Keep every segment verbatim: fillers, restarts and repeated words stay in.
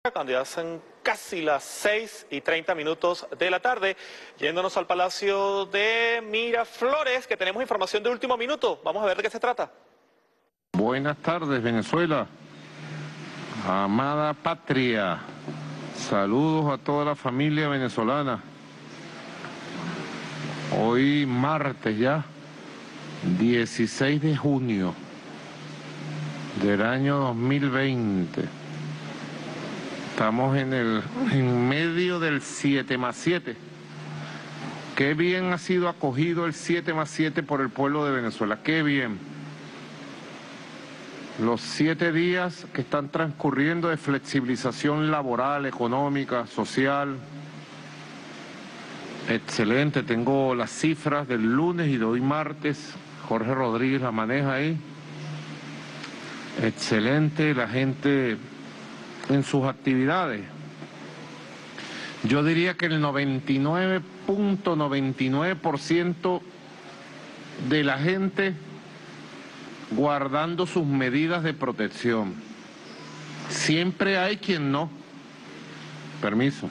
Cuando ya son casi las seis y treinta minutos de la tarde, yéndonos al Palacio de Miraflores, que tenemos información de último minuto. Vamos a ver de qué se trata. Buenas tardes, Venezuela. Amada patria. Saludos a toda la familia venezolana. Hoy martes ya, dieciséis de junio del año dos mil veinte. Estamos en el en medio del siete más siete. Qué bien ha sido acogido el siete más siete por el pueblo de Venezuela. Qué bien. Los siete días que están transcurriendo de flexibilización laboral, económica, social. Excelente. Tengo las cifras del lunes y de hoy martes. Jorge Rodríguez la maneja ahí. Excelente. La gente en sus actividades. Yo diría que el noventa y nueve punto noventa y nueve por ciento de la gente guardando sus medidas de protección. Siempre hay quien no. Permiso.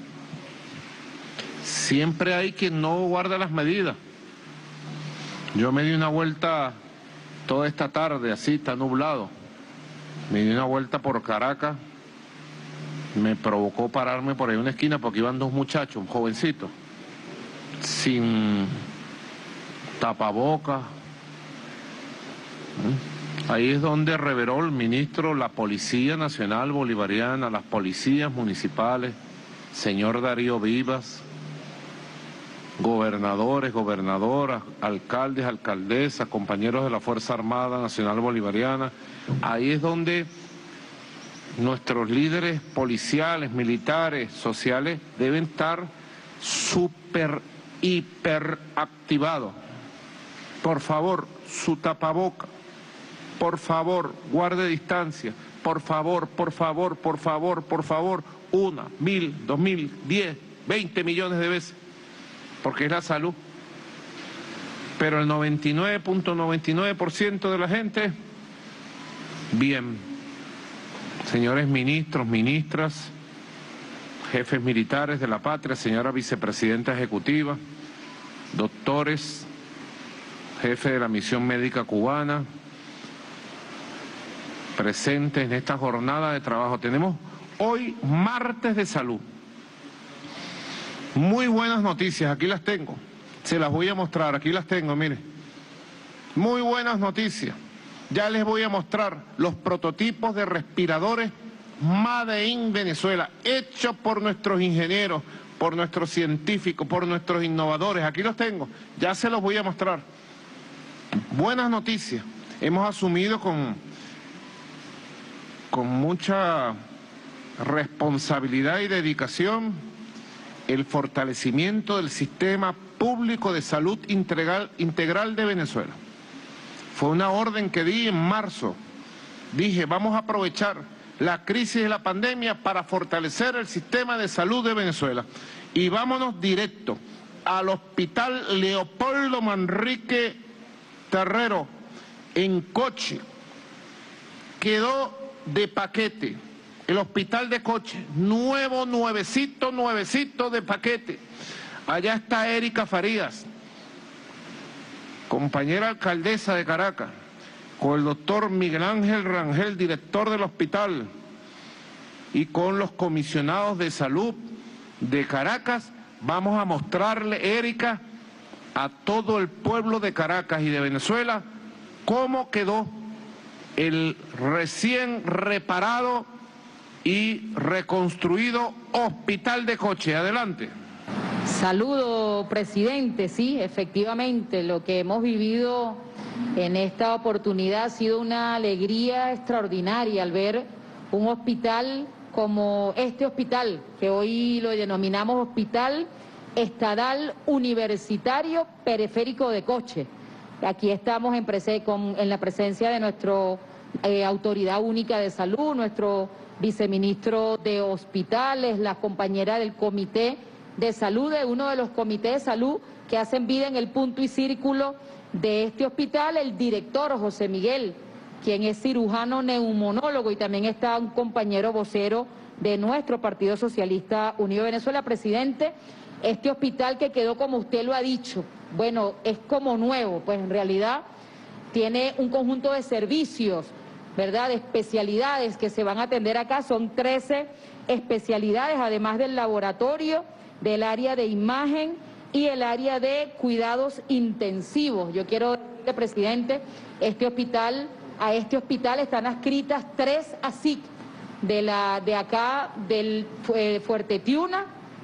Siempre hay quien no guarda las medidas. Yo me di una vuelta toda esta tarde, así, está nublado. Me di una vuelta por Caracas. Me provocó pararme por ahí en una esquina porque iban dos muchachos, un jovencito, sin tapabocas. Ahí es donde reveló el ministro la Policía Nacional Bolivariana, las policías municipales, señor Darío Vivas, gobernadores, gobernadoras, alcaldes, alcaldesas, compañeros de la Fuerza Armada Nacional Bolivariana. Ahí es donde nuestros líderes policiales, militares, sociales deben estar súper, hiper activados. Por favor, su tapaboca. Por favor, guarde distancia. Por favor, por favor, por favor, por favor. Una, mil, dos mil, diez, veinte millones de veces. Porque es la salud. Pero el noventa y nueve punto noventa y nueve por ciento de la gente, bien. Señores ministros, ministras, jefes militares de la patria, señora vicepresidenta ejecutiva, doctores, jefe de la misión médica cubana, presentes en esta jornada de trabajo. Tenemos hoy martes de salud. Muy buenas noticias, aquí las tengo. Se las voy a mostrar, aquí las tengo, mire. Muy buenas noticias. Ya les voy a mostrar los prototipos de respiradores Made in Venezuela, hechos por nuestros ingenieros, por nuestros científicos, por nuestros innovadores. Aquí los tengo, ya se los voy a mostrar. Buenas noticias. Hemos asumido con, con mucha responsabilidad y dedicación el fortalecimiento del sistema público de salud integral, integral de Venezuela. Fue una orden que di en marzo. Dije, vamos a aprovechar la crisis de la pandemia para fortalecer el sistema de salud de Venezuela. Y vámonos directo al Hospital Leopoldo Manrique Terrero, en Coche. Quedó de paquete. El hospital de Coche, nuevo, nuevecito, nuevecito de paquete. Allá está Erika Farías, compañera alcaldesa de Caracas, con el doctor Miguel Ángel Rangel, director del hospital, y con los comisionados de salud de Caracas, vamos a mostrarle, Erika, a todo el pueblo de Caracas y de Venezuela, cómo quedó el recién reparado y reconstruido hospital de Coche. Adelante. Saludo, presidente. Sí, efectivamente, lo que hemos vivido en esta oportunidad ha sido una alegría extraordinaria al ver un hospital como este hospital, que hoy lo denominamos Hospital Estadal Universitario Periférico de Coche. Aquí estamos en, prese con, en la presencia de nuestra eh, Autoridad Única de Salud, nuestro viceministro de Hospitales, la compañera del Comité de Salud, de uno de los comités de salud que hacen vida en el punto y círculo de este hospital, el director José Miguel, quien es cirujano neumonólogo, y también está un compañero vocero de nuestro Partido Socialista Unido Venezuela. Presidente, este hospital que quedó como usted lo ha dicho, bueno, es como nuevo, pues en realidad tiene un conjunto de servicios, ¿verdad?, de especialidades que se van a atender acá. Son trece especialidades, además del laboratorio, del área de imagen y el área de cuidados intensivos. Yo quiero decirle, presidente, este hospital, a este hospital están adscritas tres A S I C de, la, de acá, del eh, Fuerte Tiuna,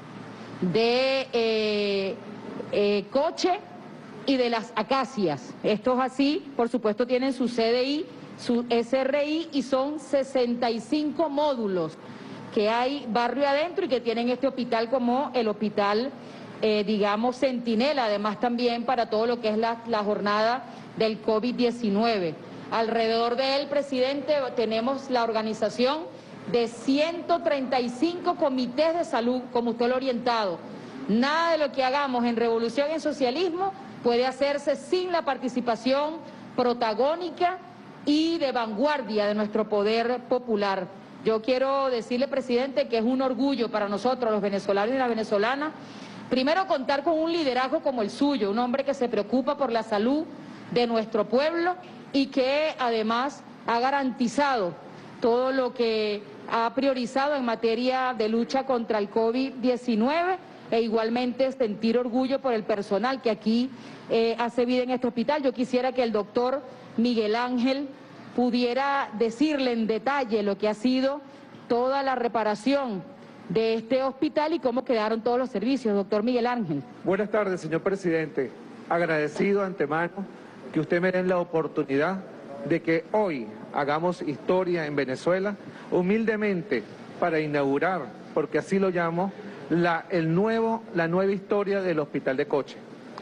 de eh, eh, Coche y de las Acacias. Estos así, por supuesto, tienen su C D I, su S R I y son sesenta y cinco módulos que hay barrio adentro y que tienen este hospital como el hospital, eh, digamos, centinela, además también para todo lo que es la, la jornada del COVID diecinueve. Alrededor de él, presidente, tenemos la organización de ciento treinta y cinco comités de salud, como usted lo ha orientado. Nada de lo que hagamos en Revolución y en Socialismo puede hacerse sin la participación protagónica y de vanguardia de nuestro poder popular. Yo quiero decirle, presidente, que es un orgullo para nosotros, los venezolanos y las venezolanas, primero contar con un liderazgo como el suyo, un hombre que se preocupa por la salud de nuestro pueblo y que además ha garantizado todo lo que ha priorizado en materia de lucha contra el COVID diecinueve e igualmente sentir orgullo por el personal que aquí eh, hace vida en este hospital. Yo quisiera que el doctor Miguel Ángel pudiera decirle en detalle lo que ha sido toda la reparación de este hospital y cómo quedaron todos los servicios. Doctor Miguel Ángel. Buenas tardes, señor presidente. Agradecido antemano que usted me dé la oportunidad de que hoy hagamos historia en Venezuela, humildemente para inaugurar, porque así lo llamo, la, el nuevo, la nueva historia del Hospital de Coche.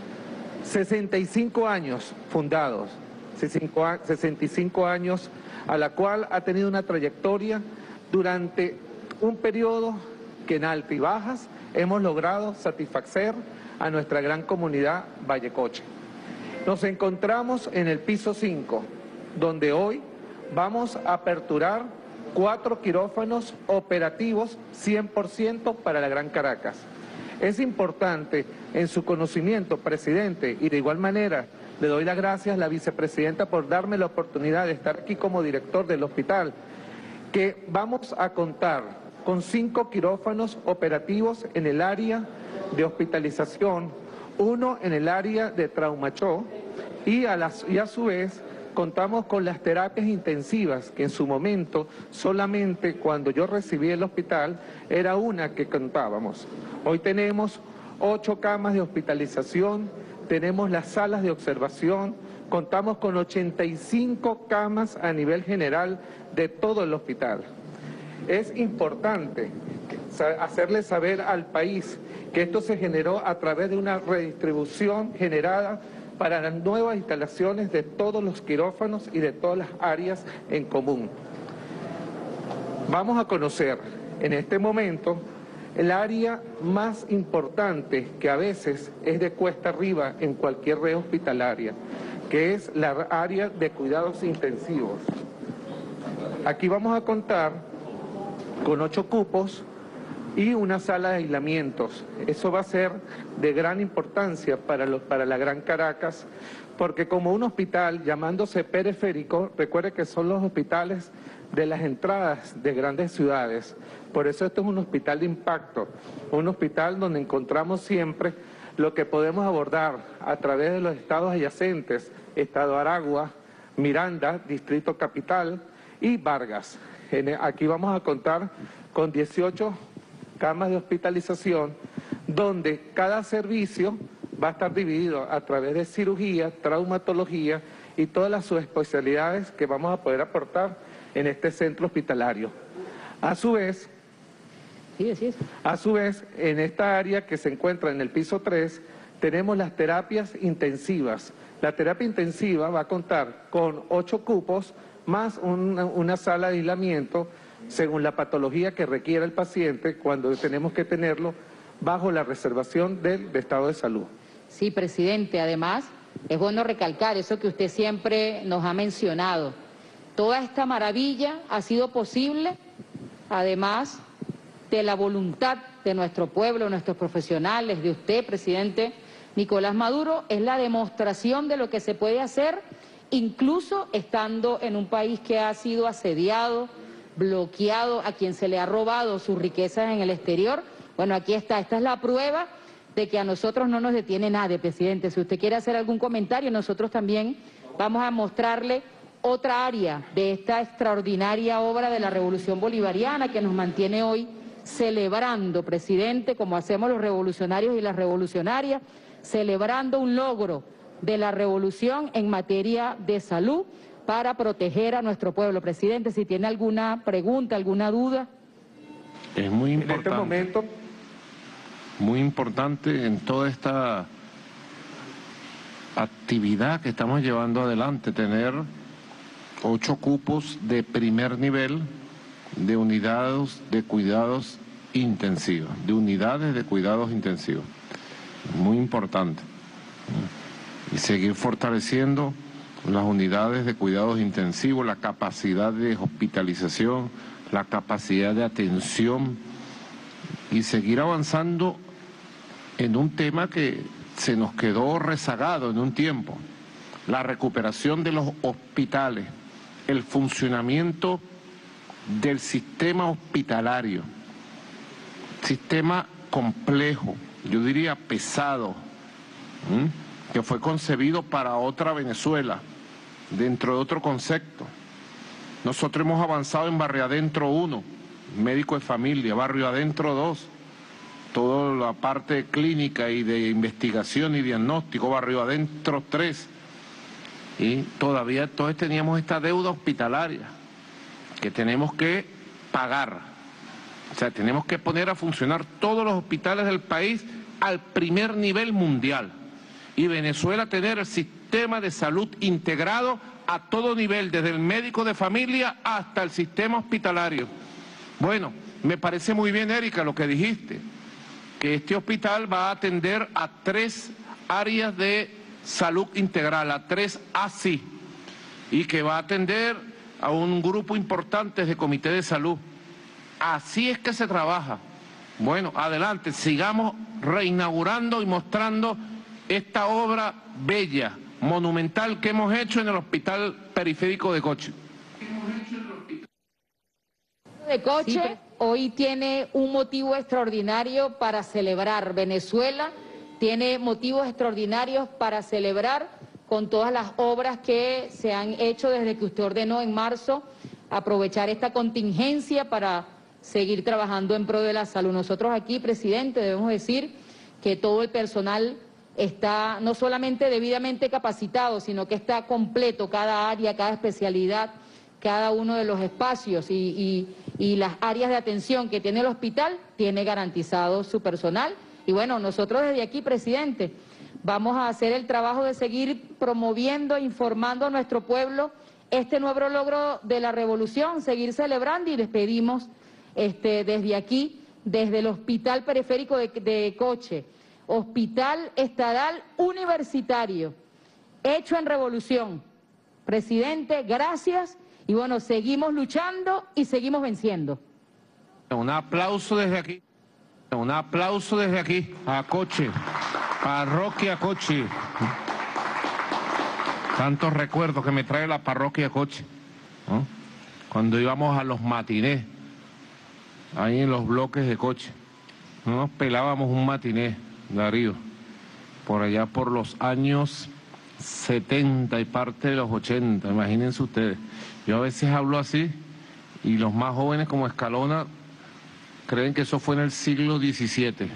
sesenta y cinco años fundados, sesenta y cinco años a la cual ha tenido una trayectoria durante un periodo que en altas y bajas hemos logrado satisfacer a nuestra gran comunidad Vallecoche. Nos encontramos en el piso cinco, donde hoy vamos a aperturar cuatro quirófanos operativos cien por ciento para la Gran Caracas. Es importante en su conocimiento, presidente, y de igual manera le doy las gracias a la vicepresidenta por darme la oportunidad de estar aquí como director del hospital, que vamos a contar con cinco quirófanos operativos en el área de hospitalización, uno en el área de traumachó y a, las, y a su vez contamos con las terapias intensivas, que en su momento solamente cuando yo recibí el hospital era una que contábamos. Hoy tenemos ocho camas de hospitalización, tenemos las salas de observación, contamos con ochenta y cinco camas a nivel general de todo el hospital. Es importante hacerle saber al país que esto se generó a través de una redistribución generada para las nuevas instalaciones de todos los quirófanos y de todas las áreas en común. Vamos a conocer en este momento el área más importante que a veces es de cuesta arriba en cualquier red hospitalaria, que es la área de cuidados intensivos. Aquí vamos a contar con ocho cupos y una sala de aislamientos. Eso va a ser de gran importancia para, los, para la Gran Caracas, porque como un hospital llamándose periférico, recuerde que son los hospitales de las entradas de grandes ciudades. Por eso esto es un hospital de impacto, un hospital donde encontramos siempre lo que podemos abordar a través de los estados adyacentes, Estado Aragua, Miranda, Distrito Capital y Vargas. Aquí vamos a contar con dieciocho camas de hospitalización, donde cada servicio va a estar dividido a través de cirugía, traumatología y todas las subespecialidades que vamos a poder aportar en este centro hospitalario. A su vez, sí, así es. a su vez, en esta área que se encuentra en el piso tres, tenemos las terapias intensivas. La terapia intensiva va a contar con ocho cupos más una, una sala de aislamiento según la patología que requiera el paciente cuando tenemos que tenerlo bajo la reservación del de estado de salud. Sí, presidente, además es bueno recalcar eso que usted siempre nos ha mencionado. Toda esta maravilla ha sido posible, además, de la voluntad de nuestro pueblo, nuestros profesionales, de usted, presidente Nicolás Maduro, es la demostración de lo que se puede hacer, incluso estando en un país que ha sido asediado, bloqueado, a quien se le ha robado sus riquezas en el exterior. Bueno, aquí está, esta es la prueba de que a nosotros no nos detiene nadie, presidente. Si usted quiere hacer algún comentario, nosotros también vamos a mostrarle otra área de esta extraordinaria obra de la Revolución Bolivariana que nos mantiene hoy celebrando, presidente, como hacemos los revolucionarios y las revolucionarias, celebrando un logro de la revolución en materia de salud para proteger a nuestro pueblo. Presidente, si tiene alguna pregunta, alguna duda. Es muy importante. En este momento... Muy importante en toda esta actividad que estamos llevando adelante, tener ocho cupos de primer nivel de unidades de cuidados intensivos, de unidades de cuidados intensivos. Muy importante. Y seguir fortaleciendo las unidades de cuidados intensivos, la capacidad de hospitalización, la capacidad de atención y seguir avanzando en un tema que se nos quedó rezagado en un tiempo, la recuperación de los hospitales, el funcionamiento del sistema hospitalario, sistema complejo, yo diría pesado, ¿m? que fue concebido para otra Venezuela, dentro de otro concepto. Nosotros hemos avanzado en Barrio Adentro uno, médico de familia, Barrio Adentro dos, toda la parte clínica y de investigación y diagnóstico, Barrio Adentro tres, y todavía entonces teníamos esta deuda hospitalaria que tenemos que pagar. O sea, tenemos que poner a funcionar todos los hospitales del país al primer nivel mundial. Y Venezuela tener el sistema de salud integrado a todo nivel, desde el médico de familia hasta el sistema hospitalario. Bueno, me parece muy bien, Erika, lo que dijiste, que este hospital va a atender a tres áreas de salud integral, a tres A S I, y que va a atender a un grupo importante de comité de salud. Así es que se trabaja. Bueno, adelante, sigamos reinaugurando y mostrando esta obra bella, monumental que hemos hecho en el Hospital Periférico de Coche. De Coche hoy tiene un motivo extraordinario para celebrar. Venezuela tiene motivos extraordinarios para celebrar con todas las obras que se han hecho desde que usted ordenó en marzo aprovechar esta contingencia para seguir trabajando en pro de la salud. Nosotros aquí, presidente, debemos decir que todo el personal está no solamente debidamente capacitado, sino que está completo, cada área, cada especialidad, cada uno de los espacios y, y, y las áreas de atención que tiene el hospital, tiene garantizado su personal. Y bueno, nosotros desde aquí, presidente, vamos a hacer el trabajo de seguir promoviendo, informando a nuestro pueblo este nuevo logro de la revolución, seguir celebrando, y les pedimos este, desde aquí, desde el Hospital Periférico de, de Coche, Hospital Estatal Universitario, hecho en revolución. Presidente, gracias, y bueno, seguimos luchando y seguimos venciendo. Un aplauso desde aquí, un aplauso desde aquí, a Coche, Parroquia Coche. Tantos recuerdos que me trae la Parroquia Coche, ¿no? Cuando íbamos a los matinés, ahí en los bloques de Coche, no nos pelábamos un matiné, Darío, por allá por los años setenta y parte de los ochenta, imagínense ustedes. Yo a veces hablo así y los más jóvenes como Escalona creen que eso fue en el siglo diecisiete,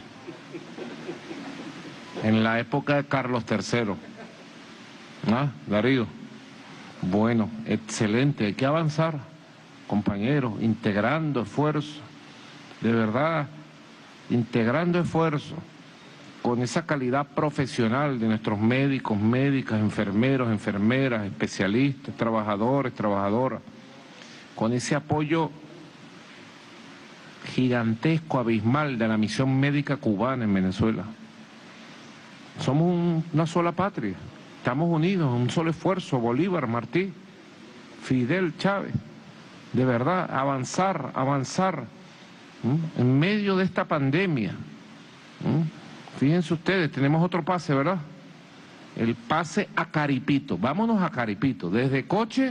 en la época de Carlos tercero. ¿Ah, Darío? Bueno, excelente, hay que avanzar, compañeros, integrando esfuerzos, de verdad, integrando esfuerzos, con esa calidad profesional de nuestros médicos, médicas, enfermeros, enfermeras, especialistas, trabajadores, trabajadoras, con ese apoyo gigantesco, abismal de la misión médica cubana en Venezuela. Somos un, una sola patria, estamos unidos, un solo esfuerzo, Bolívar, Martí, Fidel, Chávez, de verdad, avanzar, avanzar, ¿Mm? En medio de esta pandemia. ¿Mm? Fíjense ustedes, tenemos otro pase, ¿verdad? El pase a Caripito. Vámonos a Caripito. Desde Coche,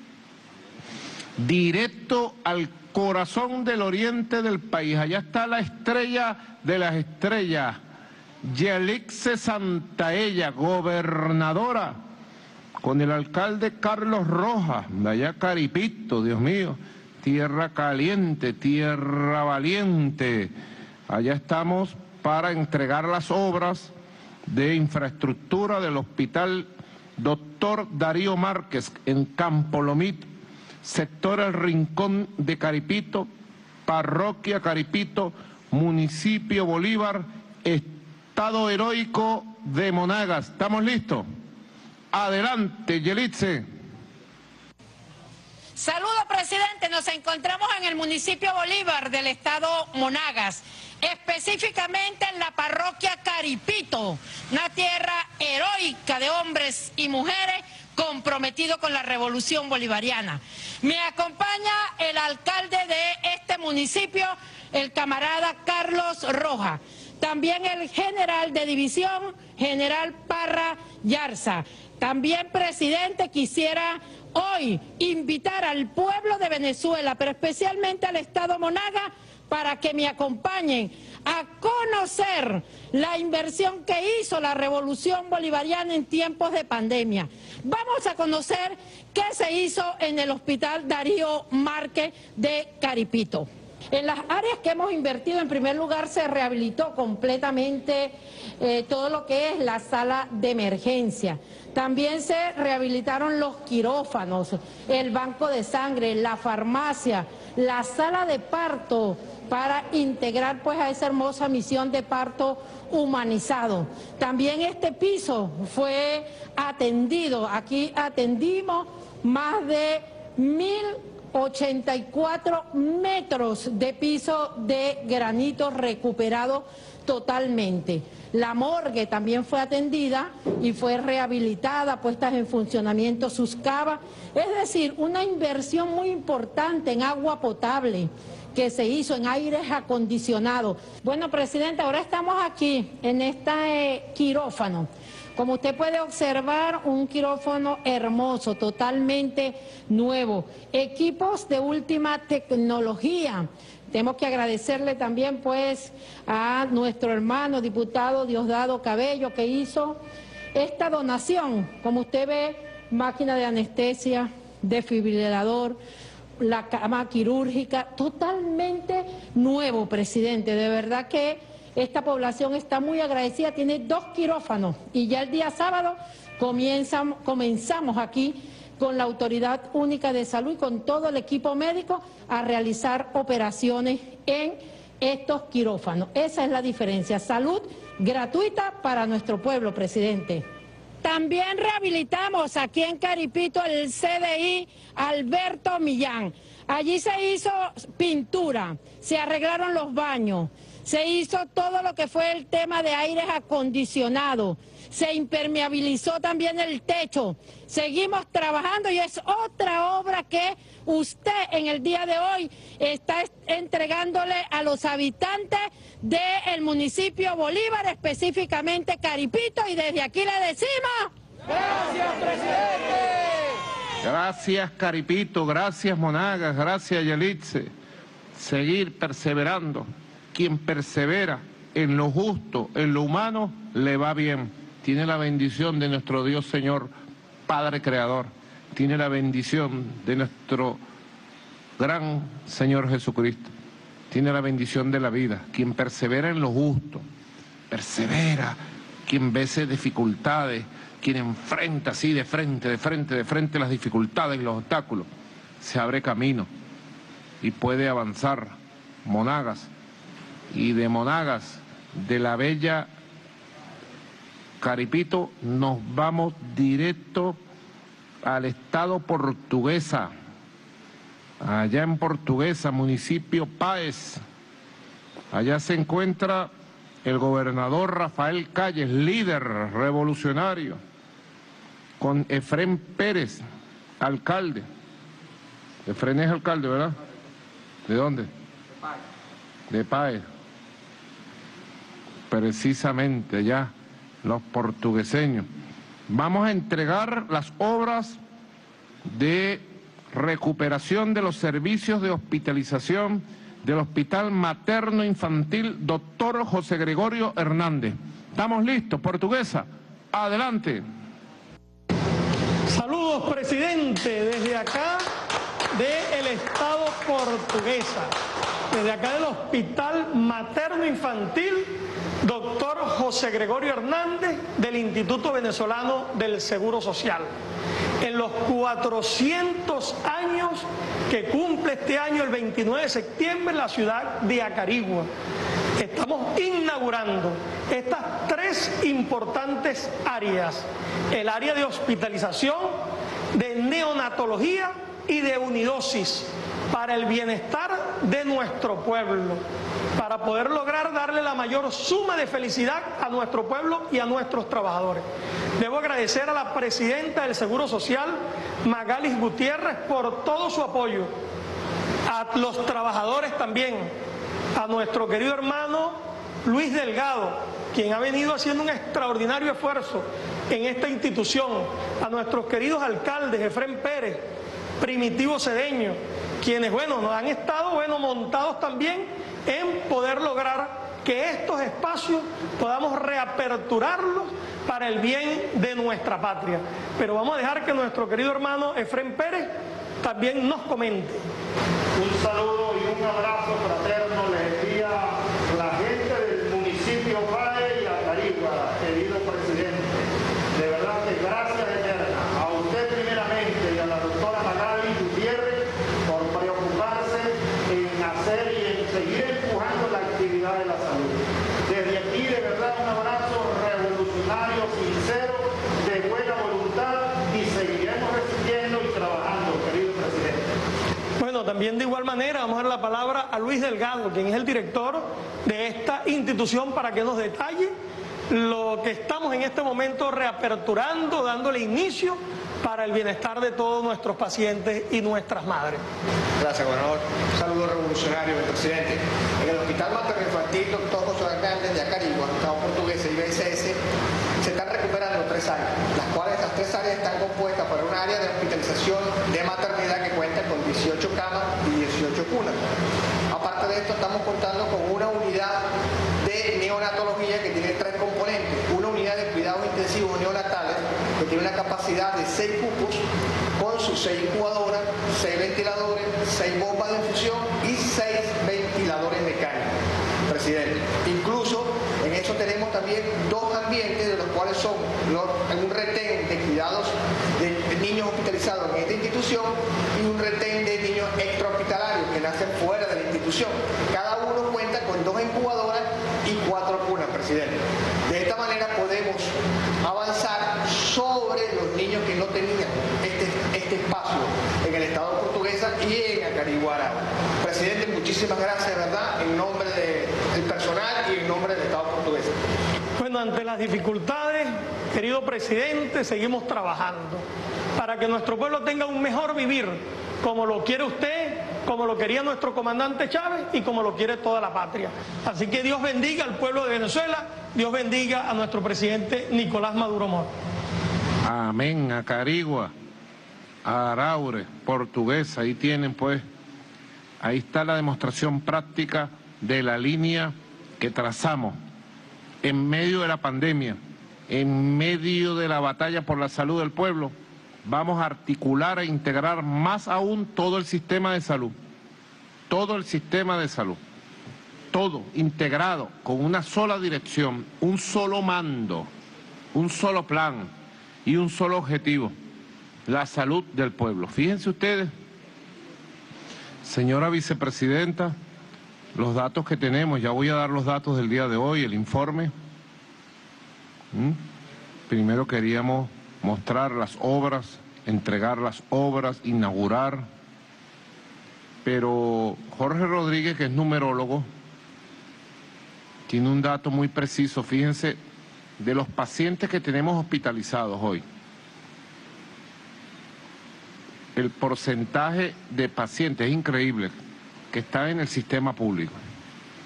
directo al corazón del oriente del país. Allá está la estrella de las estrellas, Yelixe Santaella, gobernadora, con el alcalde Carlos Rojas, de allá Caripito, Dios mío, tierra caliente, tierra valiente. Allá estamos para entregar las obras de infraestructura del Hospital Doctor Darío Márquez en Campo Lomito, sector El Rincón de Caripito, parroquia Caripito, municipio Bolívar, estado heroico de Monagas. ¿Estamos listos? Adelante, Yelixe. Saludos, presidente. Nos encontramos en el municipio Bolívar del estado Monagas, específicamente en la parroquia Caripito, una tierra heroica de hombres y mujeres comprometidos con la revolución bolivariana. Me acompaña el alcalde de este municipio, el camarada Carlos Rojas. También el general de división, general Parra Yarza. También, presidente, quisiera hoy invitar al pueblo de Venezuela, pero especialmente al estado Monagas, para que me acompañen a conocer la inversión que hizo la revolución bolivariana en tiempos de pandemia. Vamos a conocer qué se hizo en el Hospital Darío Márquez de Caripito. En las áreas que hemos invertido, en primer lugar, se rehabilitó completamente eh, todo lo que es la sala de emergencia. También se rehabilitaron los quirófanos, el banco de sangre, la farmacia, la sala de parto, para integrar pues a esa hermosa misión de parto humanizado. También este piso fue atendido. Aquí atendimos más de mil ochenta y cuatro metros de piso de granito recuperado totalmente. La morgue también fue atendida y fue rehabilitada, puestas en funcionamiento sus cavas, es decir, una inversión muy importante en agua potable que se hizo, en aires acondicionados. Bueno, presidente, ahora estamos aquí en este eh, quirófano. Como usted puede observar, un quirófano hermoso, totalmente nuevo, equipos de última tecnología. Tenemos que agradecerle también pues a nuestro hermano diputado Diosdado Cabello, que hizo esta donación. Como usted ve, máquina de anestesia, desfibrilador, la cama quirúrgica, totalmente nuevo, presidente. De verdad que esta población está muy agradecida, tiene dos quirófanos y ya el día sábado comienzan, comenzamos aquí con la Autoridad Única de Salud y con todo el equipo médico a realizar operaciones en estos quirófanos. Esa es la diferencia, salud gratuita para nuestro pueblo, presidente. También rehabilitamos aquí en Caripito el C D I Alberto Millán. Allí se hizo pintura, se arreglaron los baños, se hizo todo lo que fue el tema de aires acondicionados, se impermeabilizó también el techo. Seguimos trabajando y es otra obra que usted en el día de hoy está entregándole a los habitantes del municipio Bolívar, específicamente Caripito, y desde aquí le decimos... ¡Gracias, presidente! Gracias, Caripito, gracias, Monagas, gracias, Yelixe. Seguir perseverando. Quien persevera en lo justo, en lo humano, le va bien. Tiene la bendición de nuestro Dios Señor, Padre Creador. Tiene la bendición de nuestro gran Señor Jesucristo. Tiene la bendición de la vida. Quien persevera en lo justo, persevera. Quien vence dificultades, quien enfrenta así de frente, de frente, de frente las dificultades y los obstáculos, se abre camino y puede avanzar. Monagas, y de Monagas, de la bella Caripito, nos vamos directo al estado Portuguesa. Allá en Portuguesa, municipio Páez, allá se encuentra el gobernador Rafael Calles, líder revolucionario, con Efrén Pérez, alcalde. Efrén es alcalde, ¿verdad? ¿De dónde? de Páez, precisamente allá, los portugueseños. Vamos a entregar las obras de recuperación de los servicios de hospitalización del Hospital Materno Infantil Doctor José Gregorio Hernández. ¿Estamos listos, Portuguesa? Adelante. Saludos, presidente, desde acá del Estado Portuguesa, desde acá del Hospital Materno Infantil Doctor José Gregorio Hernández del Instituto Venezolano del Seguro Social. En los cuatrocientos años que cumple este año, el veintinueve de septiembre, en la ciudad de Acarigua, estamos inaugurando estas tres importantes áreas: el área de hospitalización, de neonatología y de unidosis, para el bienestar de nuestro pueblo, para poder lograr darle la mayor suma de felicidad a nuestro pueblo y a nuestros trabajadores. Debo agradecer a la presidenta del Seguro Social, Magalis Gutiérrez, por todo su apoyo, a los trabajadores también, a nuestro querido hermano Luis Delgado, quien ha venido haciendo un extraordinario esfuerzo en esta institución, a nuestros queridos alcaldes, Efrén Pérez, Primitivo Cedeño, quienes, bueno, nos han estado, bueno, montados también en poder lograr que estos espacios podamos reaperturarlos para el bien de nuestra patria. Pero vamos a dejar que nuestro querido hermano Efrén Pérez también nos comente. Un saludo y un abrazo fraterno le envía la gente del municipio Páez y Acarigua, querido presidente. De verdad que gracias eterna a usted primeramente y a la doctora Magalis Gutiérrez por preocuparse en hacer y en seguir empujando la actividad de la salud. Desde aquí, de verdad, un abrazo revolucionario, sincero, de buena voluntad, y seguiremos resistiendo y trabajando, querido presidente. Bueno, también de igual manera vamos a dar la palabra a Luis Delgado, quien es el director de esta institución, para que nos detalle lo que estamos en este momento reaperturando, dándole inicio para el bienestar de todos nuestros pacientes y nuestras madres. Gracias, gobernador. Un saludo revolucionario, presidente. En el Hospital Materno Infantil Doctor José Hernández de Acarigua, Estado Portuguesa y B S S, se están recuperando tres áreas, las cuales las tres áreas están compuestas por un área de hospitalización de maternidad que cuenta con dieciocho camas y dieciocho cunas. Aparte de esto, estamos contando con una unidad de neonatología que tiene tres componentes: una unidad de cuidados intensivos neonatales que tiene una capacidad de seis cupos, con sus seis incubadoras, seis ventiladores, seis bombas de infusión y seis ventiladores mecánicos, presidente. Incluso en eso tenemos también dos ambientes, de los cuales son los, un retén de cuidados de, de niños hospitalizados en esta institución y un retén de niños extrahospitalarios que nacen fuera de la institución. Cada uno cuenta con dos incubadoras y cuatro cunas, presidente. De esta manera podemos avanzar sobre los niños que no tenían este, este espacio en el Estado Portuguesa y en Acarigua. Presidente, muchísimas gracias, ¿verdad?, en nombre de, del personal y en nombre del Estado Portuguesa. Bueno, ante las dificultades, querido presidente, seguimos trabajando para que nuestro pueblo tenga un mejor vivir, como lo quiere usted, como lo quería nuestro comandante Chávez y como lo quiere toda la patria. Así que Dios bendiga al pueblo de Venezuela, Dios bendiga a nuestro presidente Nicolás Maduro Moro. Amén. Acarigua, Araure, Portuguesa, ahí tienen pues, ahí está la demostración práctica de la línea que trazamos en medio de la pandemia, en medio de la batalla por la salud del pueblo. Vamos a articular e integrar más aún todo el sistema de salud, todo el sistema de salud, todo integrado con una sola dirección, un solo mando, un solo plan y un solo objetivo: la salud del pueblo. Fíjense ustedes, señora vicepresidenta, los datos que tenemos. Ya voy a dar los datos del día de hoy, el informe. ¿Mm? Primero queríamos mostrar las obras, entregar las obras, inaugurar, pero Jorge Rodríguez, que es numerólogo, tiene un dato muy preciso. Fíjense, de los pacientes que tenemos hospitalizados hoy, el porcentaje de pacientes, es increíble, que están en el sistema público.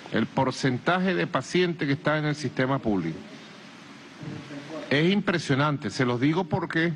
el porcentaje de pacientes que está en el sistema público. Es impresionante, se los digo porque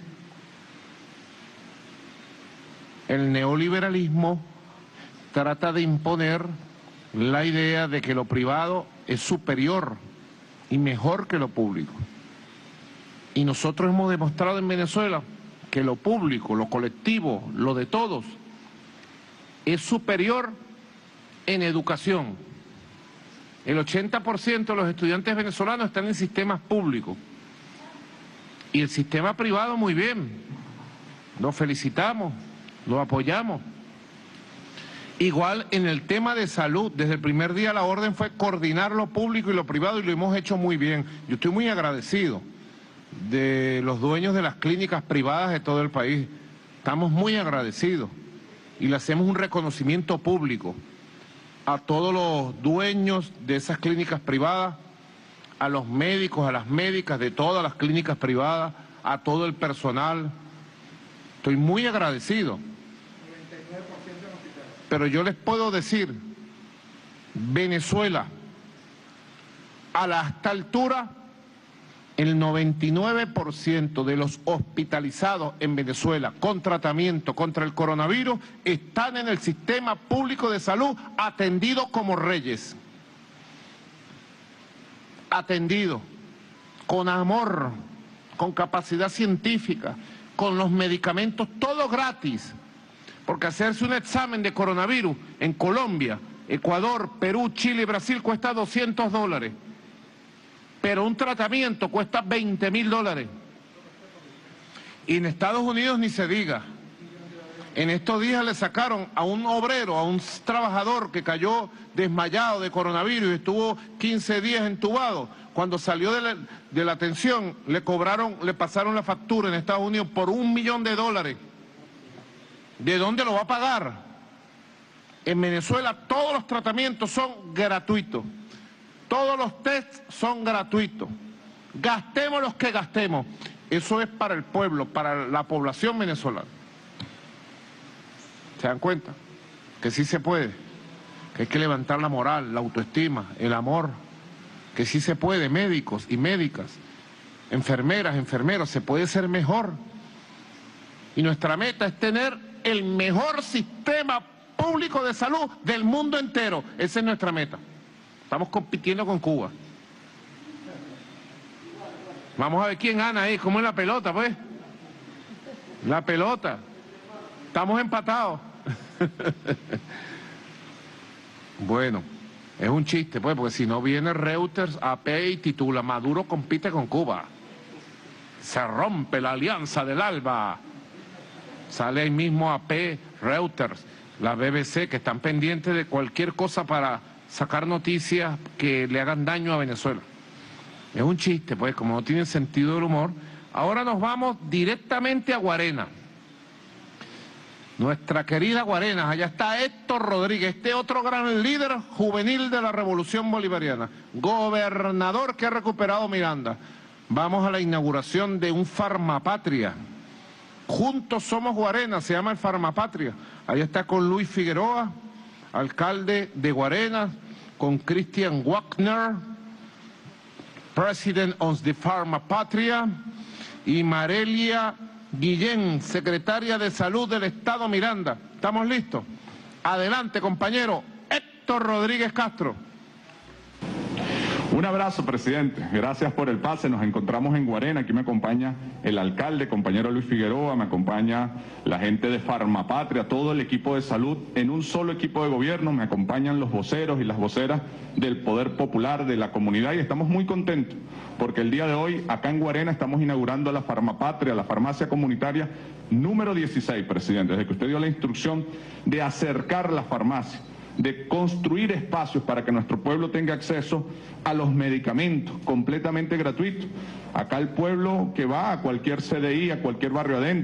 el neoliberalismo trata de imponer la idea de que lo privado es superior y mejor que lo público. Y nosotros hemos demostrado en Venezuela que lo público, lo colectivo, lo de todos, es superior en educación. El ochenta por ciento de los estudiantes venezolanos están en sistemas públicos. Y el sistema privado, muy bien, lo felicitamos, lo apoyamos. Igual en el tema de salud, desde el primer día la orden fue coordinar lo público y lo privado y lo hemos hecho muy bien. Yo estoy muy agradecido de los dueños de las clínicas privadas de todo el país. Estamos muy agradecidos y le hacemos un reconocimiento público a todos los dueños de esas clínicas privadas, a los médicos, a las médicas de todas las clínicas privadas, a todo el personal. Estoy muy agradecido. Pero yo les puedo decir, Venezuela, a la esta altura, el noventa y nueve por ciento de los hospitalizados en Venezuela con tratamiento contra el coronavirus están en el sistema público de salud atendidos como reyes. Atendidos, con amor, con capacidad científica, con los medicamentos, todo gratis. Porque hacerse un examen de coronavirus en Colombia, Ecuador, Perú, Chile y Brasil cuesta doscientos dólares. Pero un tratamiento cuesta veinte mil dólares. Y en Estados Unidos ni se diga. En estos días le sacaron a un obrero, a un trabajador que cayó desmayado de coronavirus y estuvo quince días entubado. Cuando salió de la, de la atención, le cobraron, le pasaron la factura en Estados Unidos por un millón de dólares. ¿De dónde lo va a pagar? En Venezuela todos los tratamientos son gratuitos. Todos los tests son gratuitos. Gastemos los que gastemos. Eso es para el pueblo, para la población venezolana. ¿Se dan cuenta? Que sí se puede. Que hay que levantar la moral, la autoestima, el amor. Que sí se puede, médicos y médicas, enfermeras, enfermeros, se puede ser mejor. Y nuestra meta es tener el mejor sistema público de salud del mundo entero. Esa es nuestra meta. Estamos compitiendo con Cuba. Vamos a ver quién gana ahí. ¿Cómo es la pelota, pues? La pelota. Estamos empatados. Bueno, es un chiste, pues, porque si no viene Reuters, A P y titula Maduro compite con Cuba. Se rompe la alianza del ALBA. Sale ahí mismo A P, Reuters, la B B C, que están pendientes de cualquier cosa para sacar noticias que le hagan daño a Venezuela. Es un chiste, pues, como no tienen sentido del humor. Ahora nos vamos directamente a Guarena. Nuestra querida Guarena, allá está Héctor Rodríguez, este otro gran líder juvenil de la Revolución Bolivariana, gobernador que ha recuperado Miranda. Vamos a la inauguración de un Farmapatria. Juntos somos Guarena, se llama el Farmapatria. Ahí está con Luis Figueroa, alcalde de Guarena, con Christian Wagner, President of the Farmapatria, y Marelia Guillén, secretaria de Salud del Estado Miranda. ¿Estamos listos? Adelante, compañero Héctor Rodríguez Castro. Un abrazo, presidente. Gracias por el pase. Nos encontramos en Guarena. Aquí me acompaña el alcalde, compañero Luis Figueroa, me acompaña la gente de Farmapatria, todo el equipo de salud en un solo equipo de gobierno. Me acompañan los voceros y las voceras del Poder Popular, de la comunidad, y estamos muy contentos porque el día de hoy acá en Guarena estamos inaugurando la Farmapatria, la farmacia comunitaria número dieciséis, presidente, desde que usted dio la instrucción de acercar la farmacia, de construir espacios para que nuestro pueblo tenga acceso a los medicamentos completamente gratuitos. Acá el pueblo que va a cualquier C D I, a cualquier barrio adentro,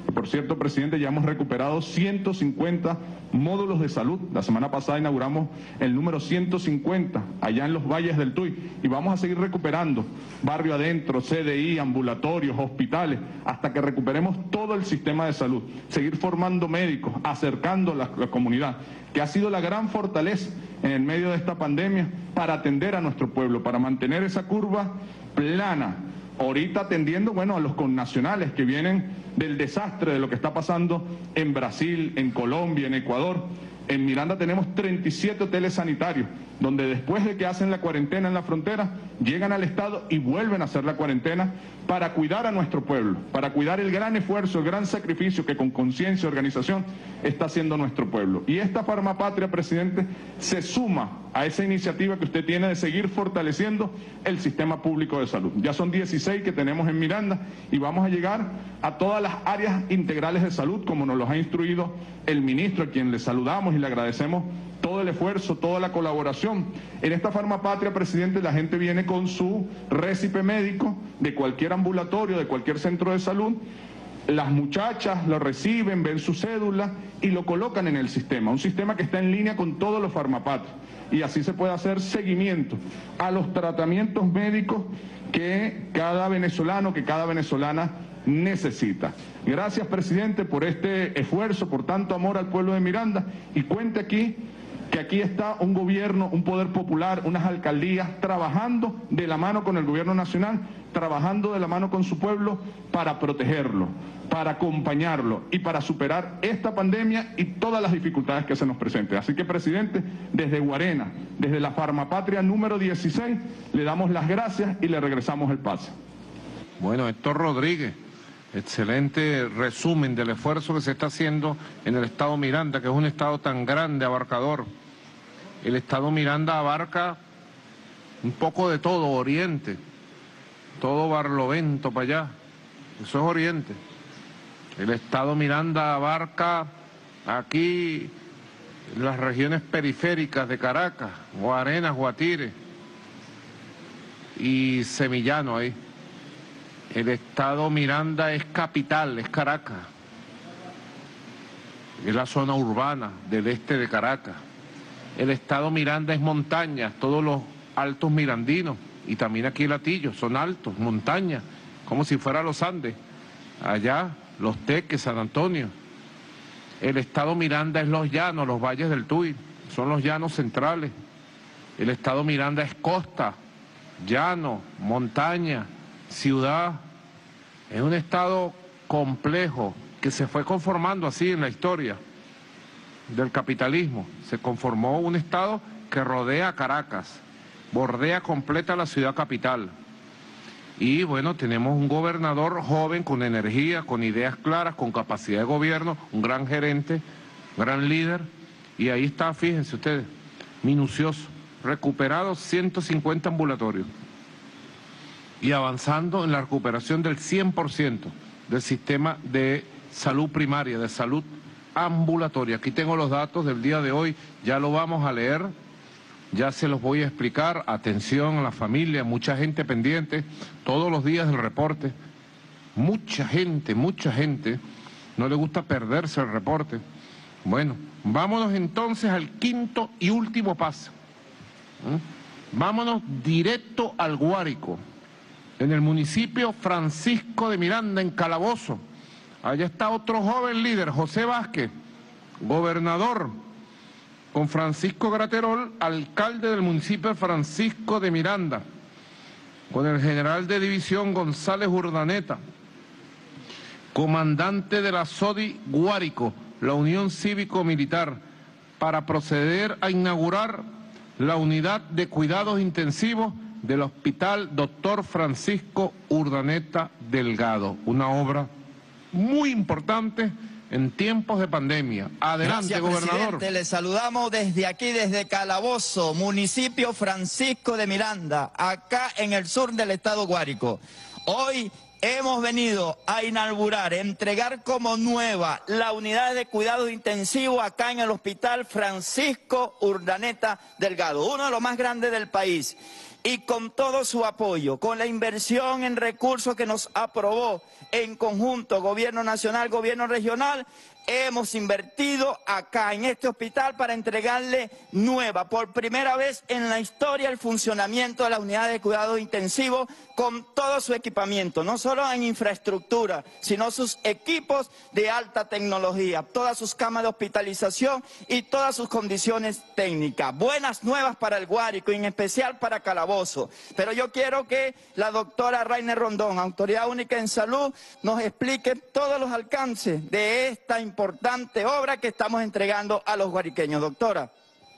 Por cierto, presidente, ya hemos recuperado ciento cincuenta módulos de salud. La semana pasada inauguramos el número ciento cincuenta allá en los Valles del Tuy y vamos a seguir recuperando barrio adentro, C D I, ambulatorios, hospitales, hasta que recuperemos todo el sistema de salud. Seguir formando médicos, acercando a la, la comunidad, que ha sido la gran fortaleza en el medio de esta pandemia para atender a nuestro pueblo, para mantener esa curva plana. Ahorita atendiendo, bueno, a los connacionales que vienen del desastre de lo que está pasando en Brasil, en Colombia, en Ecuador. En Miranda tenemos treinta y siete hoteles sanitarios, donde después de que hacen la cuarentena en la frontera, llegan al Estado y vuelven a hacer la cuarentena para cuidar a nuestro pueblo, para cuidar el gran esfuerzo, el gran sacrificio que con conciencia y organización está haciendo nuestro pueblo. Y esta Farmapatria, presidente, se suma a esa iniciativa que usted tiene de seguir fortaleciendo el sistema público de salud. Ya son dieciséis que tenemos en Miranda y vamos a llegar a todas las áreas integrales de salud, como nos los ha instruido el ministro, a quien le saludamos y le agradecemos todo el esfuerzo, toda la colaboración. En esta Farmapatria, presidente, la gente viene con su récipe médico de cualquier ambulatorio, de cualquier centro de salud. Las muchachas lo reciben, ven su cédula y lo colocan en el sistema, un sistema que está en línea con todos los Farmapatrias. Y así se puede hacer seguimiento a los tratamientos médicos que cada venezolano, que cada venezolana necesita. Gracias, presidente, por este esfuerzo, por tanto amor al pueblo de Miranda, y cuente aquí que aquí está un gobierno, un poder popular, unas alcaldías trabajando de la mano con el gobierno nacional, trabajando de la mano con su pueblo para protegerlo, para acompañarlo y para superar esta pandemia y todas las dificultades que se nos presenten. Así que, presidente, desde Guarena, desde la Farmapatria número dieciséis, le damos las gracias y le regresamos el pase. Bueno, Héctor Rodríguez, excelente resumen del esfuerzo que se está haciendo en el estado Miranda, que es un estado tan grande, abarcador. El estado Miranda abarca un poco de todo, oriente, todo Barlovento para allá, eso es oriente. El estado Miranda abarca aquí las regiones periféricas de Caracas, Guarenas, Guatire y Semillano ahí. El estado Miranda es capital, es Caracas. Es la zona urbana del este de Caracas. El estado Miranda es montaña, todos los altos mirandinos, y también aquí Latillo, son altos, montañas, como si fuera los Andes. Allá, Los Teques, San Antonio. El estado Miranda es los llanos, los valles del Tuy, son los llanos centrales. El estado Miranda es costa, llano, montaña, ciudad. Es un estado complejo que se fue conformando así en la historia del capitalismo. Se conformó un estado que rodea Caracas, bordea completa la ciudad capital. Y bueno, tenemos un gobernador joven con energía, con ideas claras, con capacidad de gobierno, un gran gerente, gran líder. Y ahí está, fíjense ustedes, minucioso, recuperados ciento cincuenta ambulatorios. Y avanzando en la recuperación del cien por ciento del sistema de salud primaria, de salud ambulatoria. Aquí tengo los datos del día de hoy, ya lo vamos a leer, ya se los voy a explicar. Atención a la familia, mucha gente pendiente, todos los días del reporte. Mucha gente, mucha gente, no le gusta perderse el reporte. Bueno, vámonos entonces al quinto y último paso. ¿Mm? Vámonos directo al Guárico, en el municipio Francisco de Miranda, en Calabozo. Allá está otro joven líder, José Vázquez, gobernador, con Francisco Graterol, alcalde del municipio de Francisco de Miranda, con el general de división González Urdaneta, comandante de la SODI Guárico, la Unión Cívico-Militar, para proceder a inaugurar la unidad de cuidados intensivos del Hospital Doctor Francisco Urdaneta Delgado, una obra muy importante en tiempos de pandemia. Adelante, Gracias, gobernador. Presidente. Le saludamos desde aquí, desde Calabozo, municipio Francisco de Miranda, acá en el sur del estado Guárico. Hoy hemos venido a inaugurar, entregar como nueva la unidad de cuidados intensivos acá en el Hospital Francisco Urdaneta Delgado, uno de los más grandes del país. Y con todo su apoyo, con la inversión en recursos que nos aprobó en conjunto Gobierno Nacional, Gobierno Regional, hemos invertido acá en este hospital para entregarle nueva, por primera vez en la historia, el funcionamiento de la unidad de cuidados intensivos con todo su equipamiento, no solo en infraestructura, sino sus equipos de alta tecnología, todas sus camas de hospitalización y todas sus condiciones técnicas. Buenas nuevas para el Guárico y en especial para Calabozo. Pero yo quiero que la doctora Rainer Rondón, Autoridad Única en Salud, nos explique todos los alcances de esta importante obra que estamos entregando a los guariqueños. Doctora.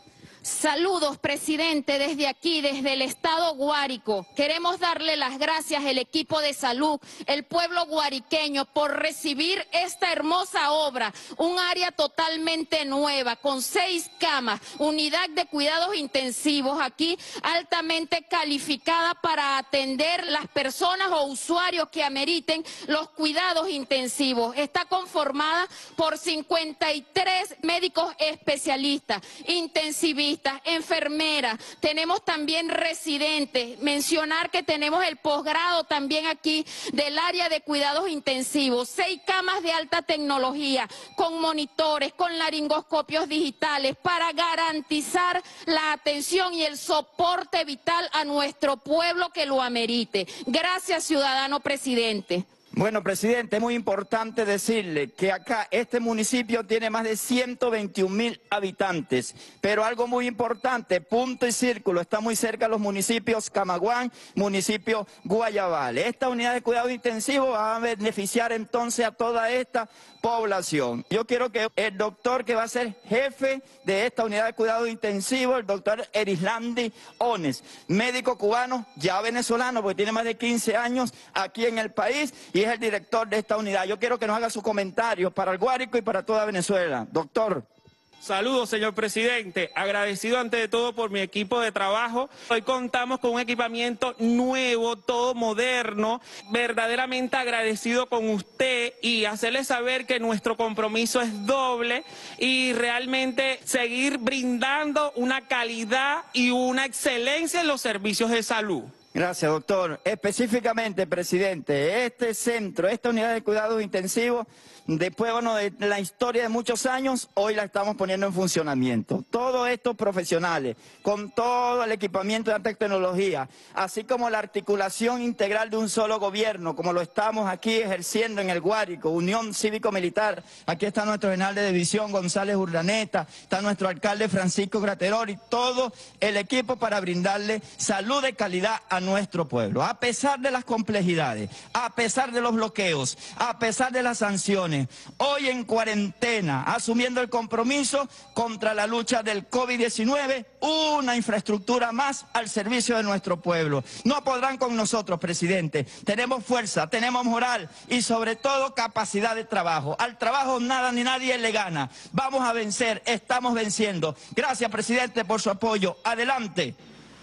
Saludos, presidente, desde aquí, desde el estado Guárico. Queremos darle las gracias al equipo de salud, el pueblo guariqueño, por recibir esta hermosa obra, un área totalmente nueva, con seis camas, unidad de cuidados intensivos aquí, altamente calificada para atender las personas o usuarios que ameriten los cuidados intensivos. Está conformada por cincuenta y tres médicos especialistas, intensivistas, enfermeras, tenemos también residentes, mencionar que tenemos el posgrado también aquí del área de cuidados intensivos, seis camas de alta tecnología, con monitores, con laringoscopios digitales, para garantizar la atención y el soporte vital a nuestro pueblo que lo amerite. Gracias, ciudadano presidente. Bueno, presidente, es muy importante decirle que acá este municipio tiene más de ciento veintiún mil habitantes, pero algo muy importante, punto y círculo, está muy cerca de los municipios Camaguán, municipio Guayabal. Esta unidad de cuidado intensivo va a beneficiar entonces a toda esta población. Yo quiero que el doctor que va a ser jefe de esta unidad de cuidado intensivo, el doctor Erislandi Ones, médico cubano, ya venezolano, porque tiene más de quince años aquí en el país y es el director de esta unidad. Yo quiero que nos haga sus comentarios para el Guárico y para toda Venezuela. Doctor. Saludos, señor presidente. Agradecido ante de todo por mi equipo de trabajo. Hoy contamos con un equipamiento nuevo, todo moderno. Verdaderamente agradecido con usted y hacerle saber que nuestro compromiso es doble y realmente seguir brindando una calidad y una excelencia en los servicios de salud. Gracias, doctor. Específicamente, presidente, este centro, esta unidad de cuidados intensivos, después bueno, de la historia de muchos años, hoy la estamos poniendo en funcionamiento. Todos estos profesionales, con todo el equipamiento de alta tecnología, así como la articulación integral de un solo gobierno, como lo estamos aquí ejerciendo en el Guárico, Unión Cívico-Militar. Aquí está nuestro general de división, González Urdaneta, está nuestro alcalde Francisco Graterol y todo el equipo para brindarle salud de calidad a nuestro pueblo. A pesar de las complejidades, a pesar de los bloqueos, a pesar de las sanciones, hoy en cuarentena, asumiendo el compromiso contra la lucha del COVID diecinueve, una infraestructura más al servicio de nuestro pueblo. No podrán con nosotros, presidente. Tenemos fuerza, tenemos moral y sobre todo capacidad de trabajo. Al trabajo nada ni nadie le gana. Vamos a vencer, estamos venciendo. Gracias, presidente, por su apoyo. Adelante.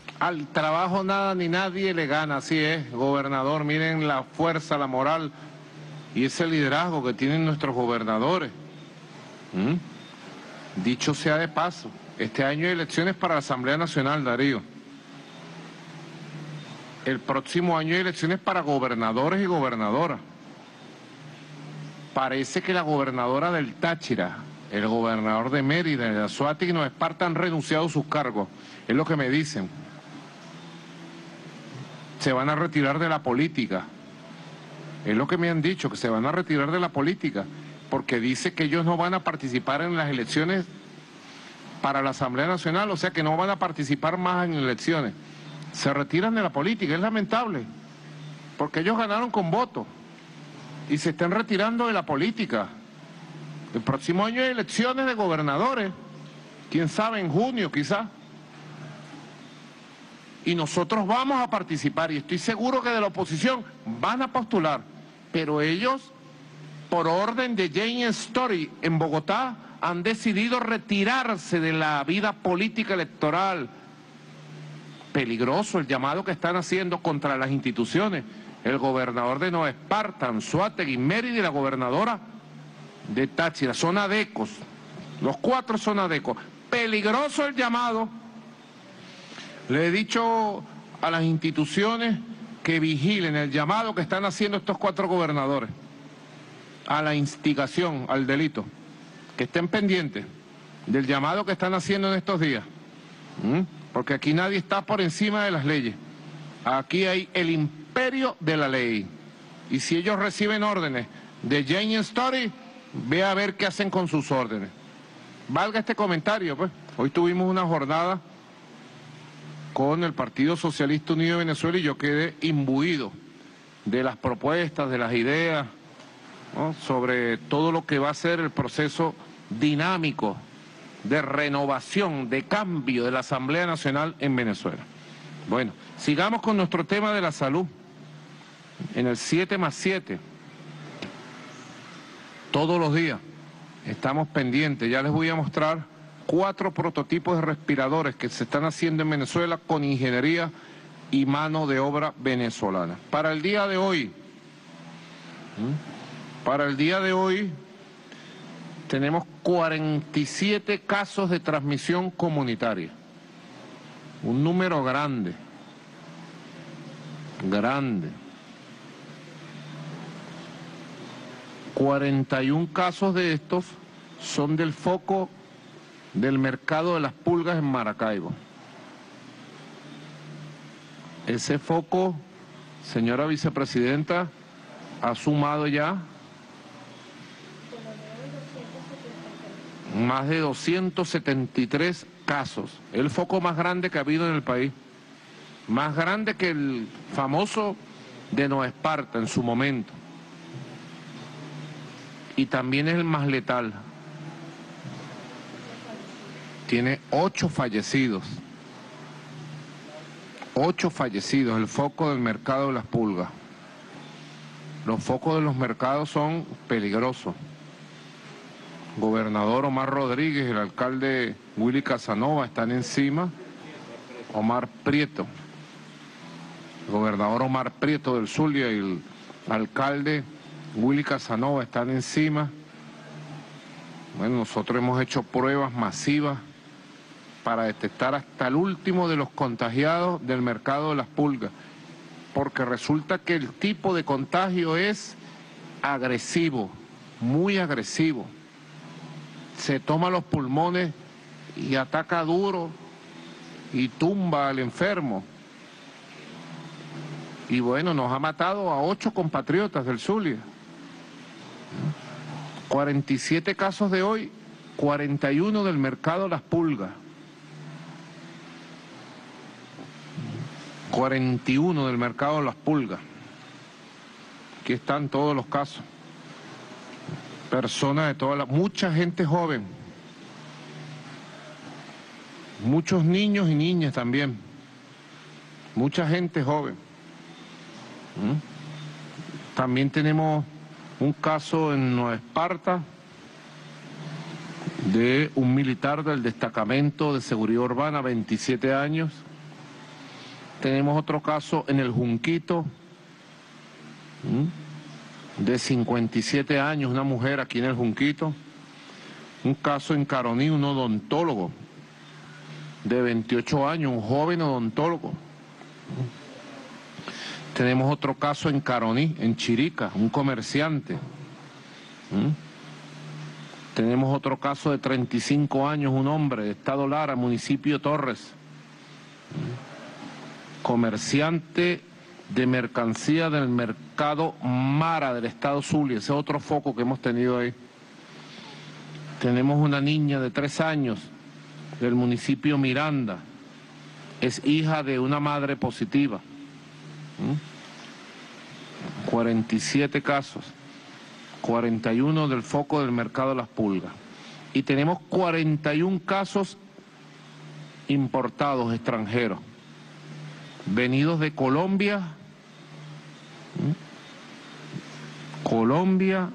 Al trabajo nada ni nadie le gana, así es, gobernador. Miren la fuerza, la moral y ese liderazgo que tienen nuestros gobernadores. ¿Mm? Dicho sea de paso, este año hay elecciones para la Asamblea Nacional, Darío. El próximo año hay elecciones para gobernadores y gobernadoras. Parece que la gobernadora del Táchira, el gobernador de Mérida, de Anzoátegui y Nueva Esparta han renunciado a sus cargos, es lo que me dicen. Se van a retirar de la política. Es lo que me han dicho, que se van a retirar de la política, porque dice que ellos no van a participar en las elecciones para la Asamblea Nacional, o sea que no van a participar más en elecciones. Se retiran de la política, es lamentable, porque ellos ganaron con voto y se están retirando de la política. El próximo año hay elecciones de gobernadores, quién sabe, en junio quizás. Y nosotros vamos a participar, y estoy seguro que de la oposición van a postular, pero ellos, por orden de Jane Story en Bogotá, han decidido retirarse de la vida política electoral. Peligroso el llamado que están haciendo contra las instituciones. el gobernador de Nueva Esparta, Anzoátegui, Mérida y la gobernadora de Táchira. Son adecos, los cuatro son adecos. Peligroso el llamado. Le he dicho a las instituciones que vigilen el llamado que están haciendo estos cuatro gobernadores a la instigación, al delito, que estén pendientes del llamado que están haciendo en estos días. ¿Mm? Porque aquí nadie está por encima de las leyes. Aquí hay el imperio de la ley. Y si ellos reciben órdenes de Jane Story, ve a ver qué hacen con sus órdenes. Valga este comentario, pues. Hoy tuvimos una jornada con el Partido Socialista Unido de Venezuela y yo quedé imbuido de las propuestas, de las ideas, ¿no?, sobre todo lo que va a ser el proceso dinámico de renovación, de cambio de la Asamblea Nacional en Venezuela. Bueno, sigamos con nuestro tema de la salud. En el siete más siete, todos los días, estamos pendientes. Ya les voy a mostrar cuatro prototipos de respiradores que se están haciendo en Venezuela con ingeniería y mano de obra venezolana. Para el día de hoy, para el día de hoy, tenemos cuarenta y siete casos de transmisión comunitaria. Un número grande, grande. cuarenta y un casos de estos son del foco del mercado de las pulgas en Maracaibo. Ese foco, señora vicepresidenta, ha sumado ya más de doscientos setenta y tres casos. El foco más grande que ha habido en el país. Más grande que el famoso de Nueva Esparta en su momento. Y también es el más letal. Tiene ocho fallecidos. Ocho fallecidos, el foco del mercado de las pulgas. Los focos de los mercados son peligrosos. Gobernador Omar Rodríguez, el alcalde Willy Casanova están encima. Omar Prieto. El gobernador Omar Prieto del Zulia y el alcalde Willy Casanova están encima. Bueno, nosotros hemos hecho pruebas masivas para detectar hasta el último de los contagiados del mercado de las pulgas, porque resulta que el tipo de contagio es agresivo, muy agresivo. Se toma los pulmones y ataca duro y tumba al enfermo. Y bueno, nos ha matado a ocho compatriotas del Zulia. cuarenta y siete casos de hoy, cuarenta y uno del mercado de las pulgas. cuarenta y uno del mercado de las pulgas. Aquí están todos los casos. Personas de toda la... Mucha gente joven. Muchos niños y niñas también. Mucha gente joven. ¿Mm? También tenemos un caso en Nueva Esparta de un militar del destacamento de seguridad urbana, veintisiete años. Tenemos otro caso en el Junquito, ¿Mm? de cincuenta y siete años, una mujer aquí en el Junquito. Un caso en Caroní, un odontólogo de veintiocho años, un joven odontólogo. Tenemos otro caso en Caroní, en Chirica, un comerciante. ¿Mm? Tenemos otro caso de treinta y cinco años, un hombre de Estado Lara, municipio Torres. ¿Mm? Comerciante de mercancía del mercado Mara del Estado Zulia, ese es otro foco que hemos tenido ahí. Tenemos una niña de tres años del municipio Miranda, es hija de una madre positiva. ¿Mm? cuarenta y siete casos, cuarenta y uno del foco del mercado de las pulgas. Y tenemos cuarenta y un casos importados extranjeros, venidos de Colombia, ¿Mm? Colombia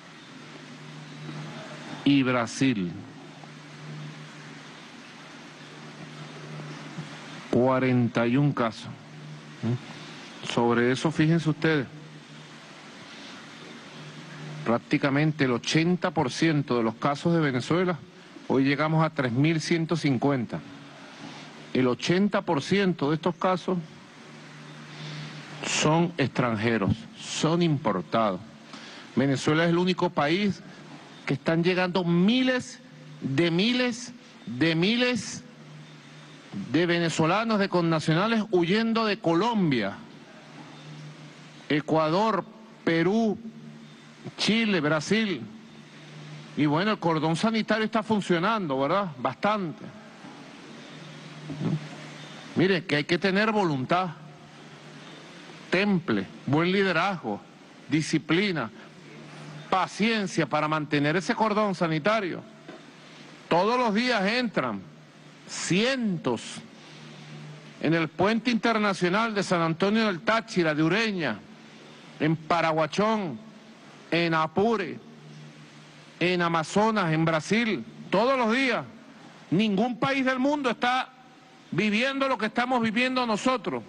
y Brasil. cuarenta y un casos. ¿Mm? Sobre eso, fíjense ustedes, prácticamente el ochenta por ciento de los casos de Venezuela, hoy llegamos a tres mil ciento cincuenta. El ochenta por ciento de estos casos son extranjeros, son importados. Venezuela es el único país que están llegando miles de miles de miles de venezolanos, de connacionales, huyendo de Colombia, Ecuador, Perú, Chile, Brasil. Y bueno, el cordón sanitario está funcionando, ¿verdad? Bastante. Mire, que hay que tener voluntad, temple, buen liderazgo, disciplina, paciencia para mantener ese cordón sanitario. Todos los días entran cientos en el puente internacional de San Antonio del Táchira, de Ureña, en Paraguachón, en Apure, en Amazonas, en Brasil, todos los días. Ningún país del mundo está viviendo lo que estamos viviendo nosotros.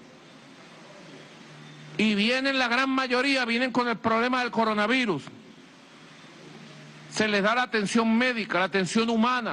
Y vienen, la gran mayoría, vienen con el problema del coronavirus. Se les da la atención médica, la atención humana.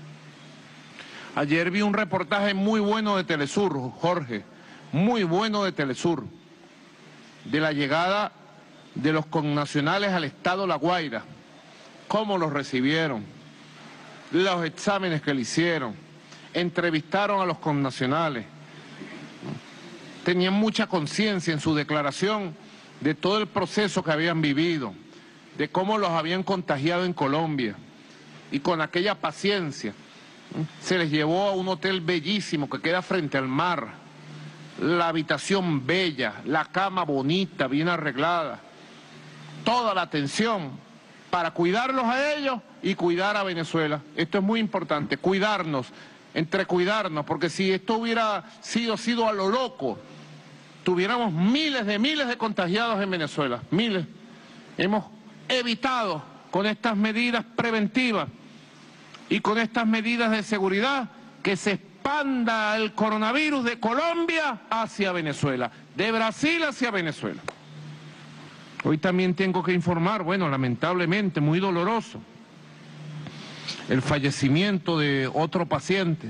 Ayer vi un reportaje muy bueno de Telesur, Jorge, muy bueno de Telesur, de la llegada de los connacionales al estado La Guaira, cómo los recibieron, los exámenes que le hicieron, entrevistaron a los connacionales, tenían mucha conciencia en su declaración de todo el proceso que habían vivido, de cómo los habían contagiado en Colombia, y con aquella paciencia se les llevó a un hotel bellísimo que queda frente al mar, la habitación bella, la cama bonita, bien arreglada, toda la atención para cuidarlos a ellos y cuidar a Venezuela. Esto es muy importante, cuidarnos, entre cuidarnos, porque si esto hubiera sido, sido a lo loco, tuviéramos miles de miles de contagiados en Venezuela, miles. Hemos evitado con estas medidas preventivas y con estas medidas de seguridad que se expanda el coronavirus de Colombia hacia Venezuela, de Brasil hacia Venezuela. Hoy también tengo que informar, bueno, lamentablemente, muy doloroso, el fallecimiento de otro paciente,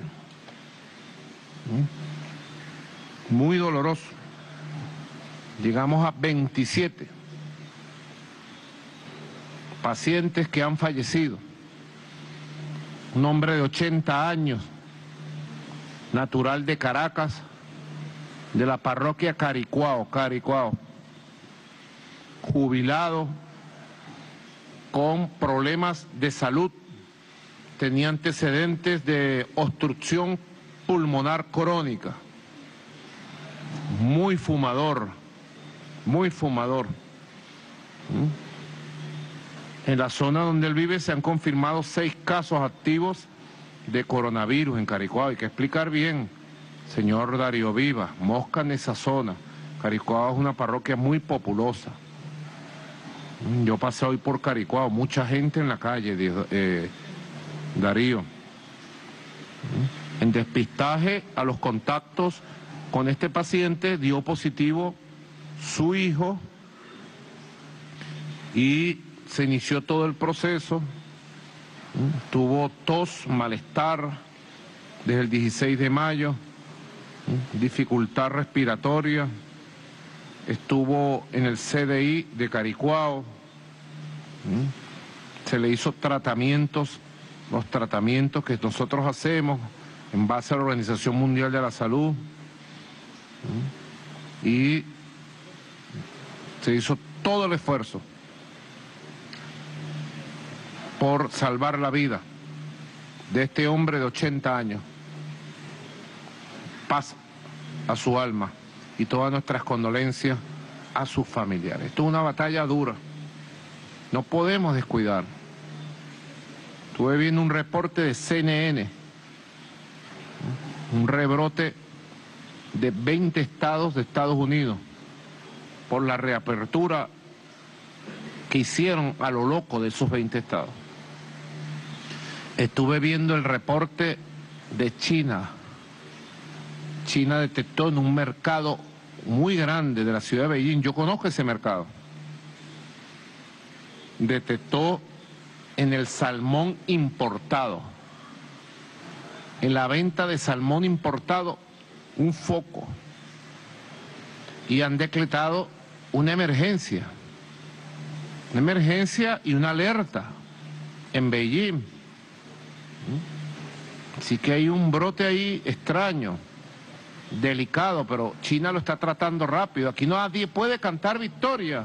muy doloroso. Llegamos a veintisiete pacientes que han fallecido. Un hombre de ochenta años, natural de Caracas, de la parroquia Caricuao, Caricuao, jubilado, con problemas de salud, tenía antecedentes de obstrucción pulmonar crónica, muy fumador, muy fumador. En la zona donde él vive se han confirmado seis casos activos de coronavirus en Caricuao. Hay que explicar bien, señor Darío Viva, mosca en esa zona. Caricuao es una parroquia muy populosa. Yo pasé hoy por Caricuao, mucha gente en la calle, eh, Darío. En despistaje a los contactos con este paciente dio positivo su hijo y se inició todo el proceso. Tuvo tos, malestar desde el dieciséis de mayo, dificultad respiratoria, estuvo en el C D I de Caricuao, se le hizo tratamientos, los tratamientos que nosotros hacemos en base a la Organización Mundial de la Salud, y se hizo todo el esfuerzo por salvar la vida de este hombre de ochenta años. Paz a su alma y todas nuestras condolencias a sus familiares. Esto es una batalla dura, no podemos descuidar. Estuve viendo un reporte de C N N, un rebrote de veinte estados de Estados Unidos por la reapertura que hicieron a lo loco de esos veinte estados. Estuve viendo el reporte de China. China detectó en un mercado muy grande de la ciudad de Beijing, yo conozco ese mercado, detectó en el salmón importado, en la venta de salmón importado, un foco, y han decretado una emergencia, una emergencia y una alerta en Beijing. Así que hay un brote ahí extraño, delicado, pero China lo está tratando rápido. Aquí nadie puede cantar victoria.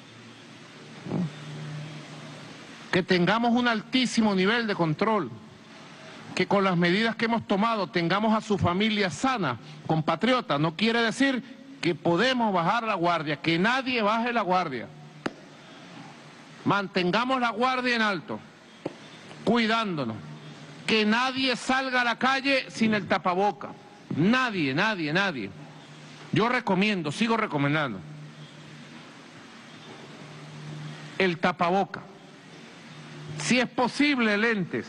Que tengamos un altísimo nivel de control, que con las medidas que hemos tomado tengamos a su familia sana, compatriota, no quiere decir que podemos bajar la guardia, que nadie baje la guardia. Mantengamos la guardia en alto, cuidándonos, que nadie salga a la calle sin el tapaboca, nadie, nadie, nadie. Yo recomiendo, sigo recomendando, el tapaboca, si es posible lentes,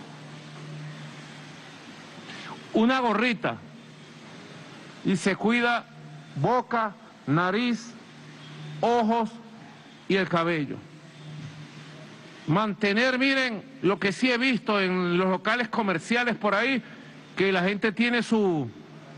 una gorrita, y se cuida boca, nariz, ojos y el cabello. Mantener, miren, lo que sí he visto en los locales comerciales por ahí, que la gente tiene su,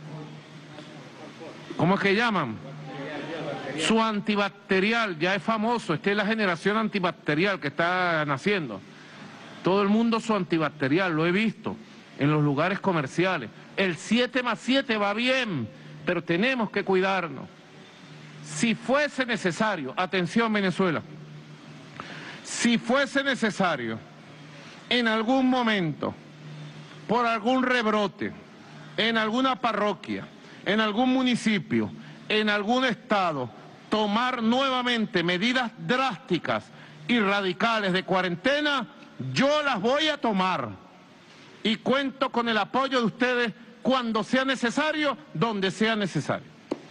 ¿cómo es que llaman? Su antibacterial, ya es famoso, esta es la generación antibacterial que está naciendo. Todo el mundo su antibacterial, lo he visto en los lugares comerciales. El siete más siete va bien, pero tenemos que cuidarnos. Si fuese necesario, atención Venezuela, si fuese necesario en algún momento, por algún rebrote, en alguna parroquia, en algún municipio, en algún estado, tomar nuevamente medidas drásticas y radicales de cuarentena, yo las voy a tomar. Y cuento con el apoyo de ustedes cuando sea necesario, donde sea necesario.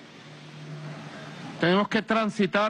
Tenemos que transitar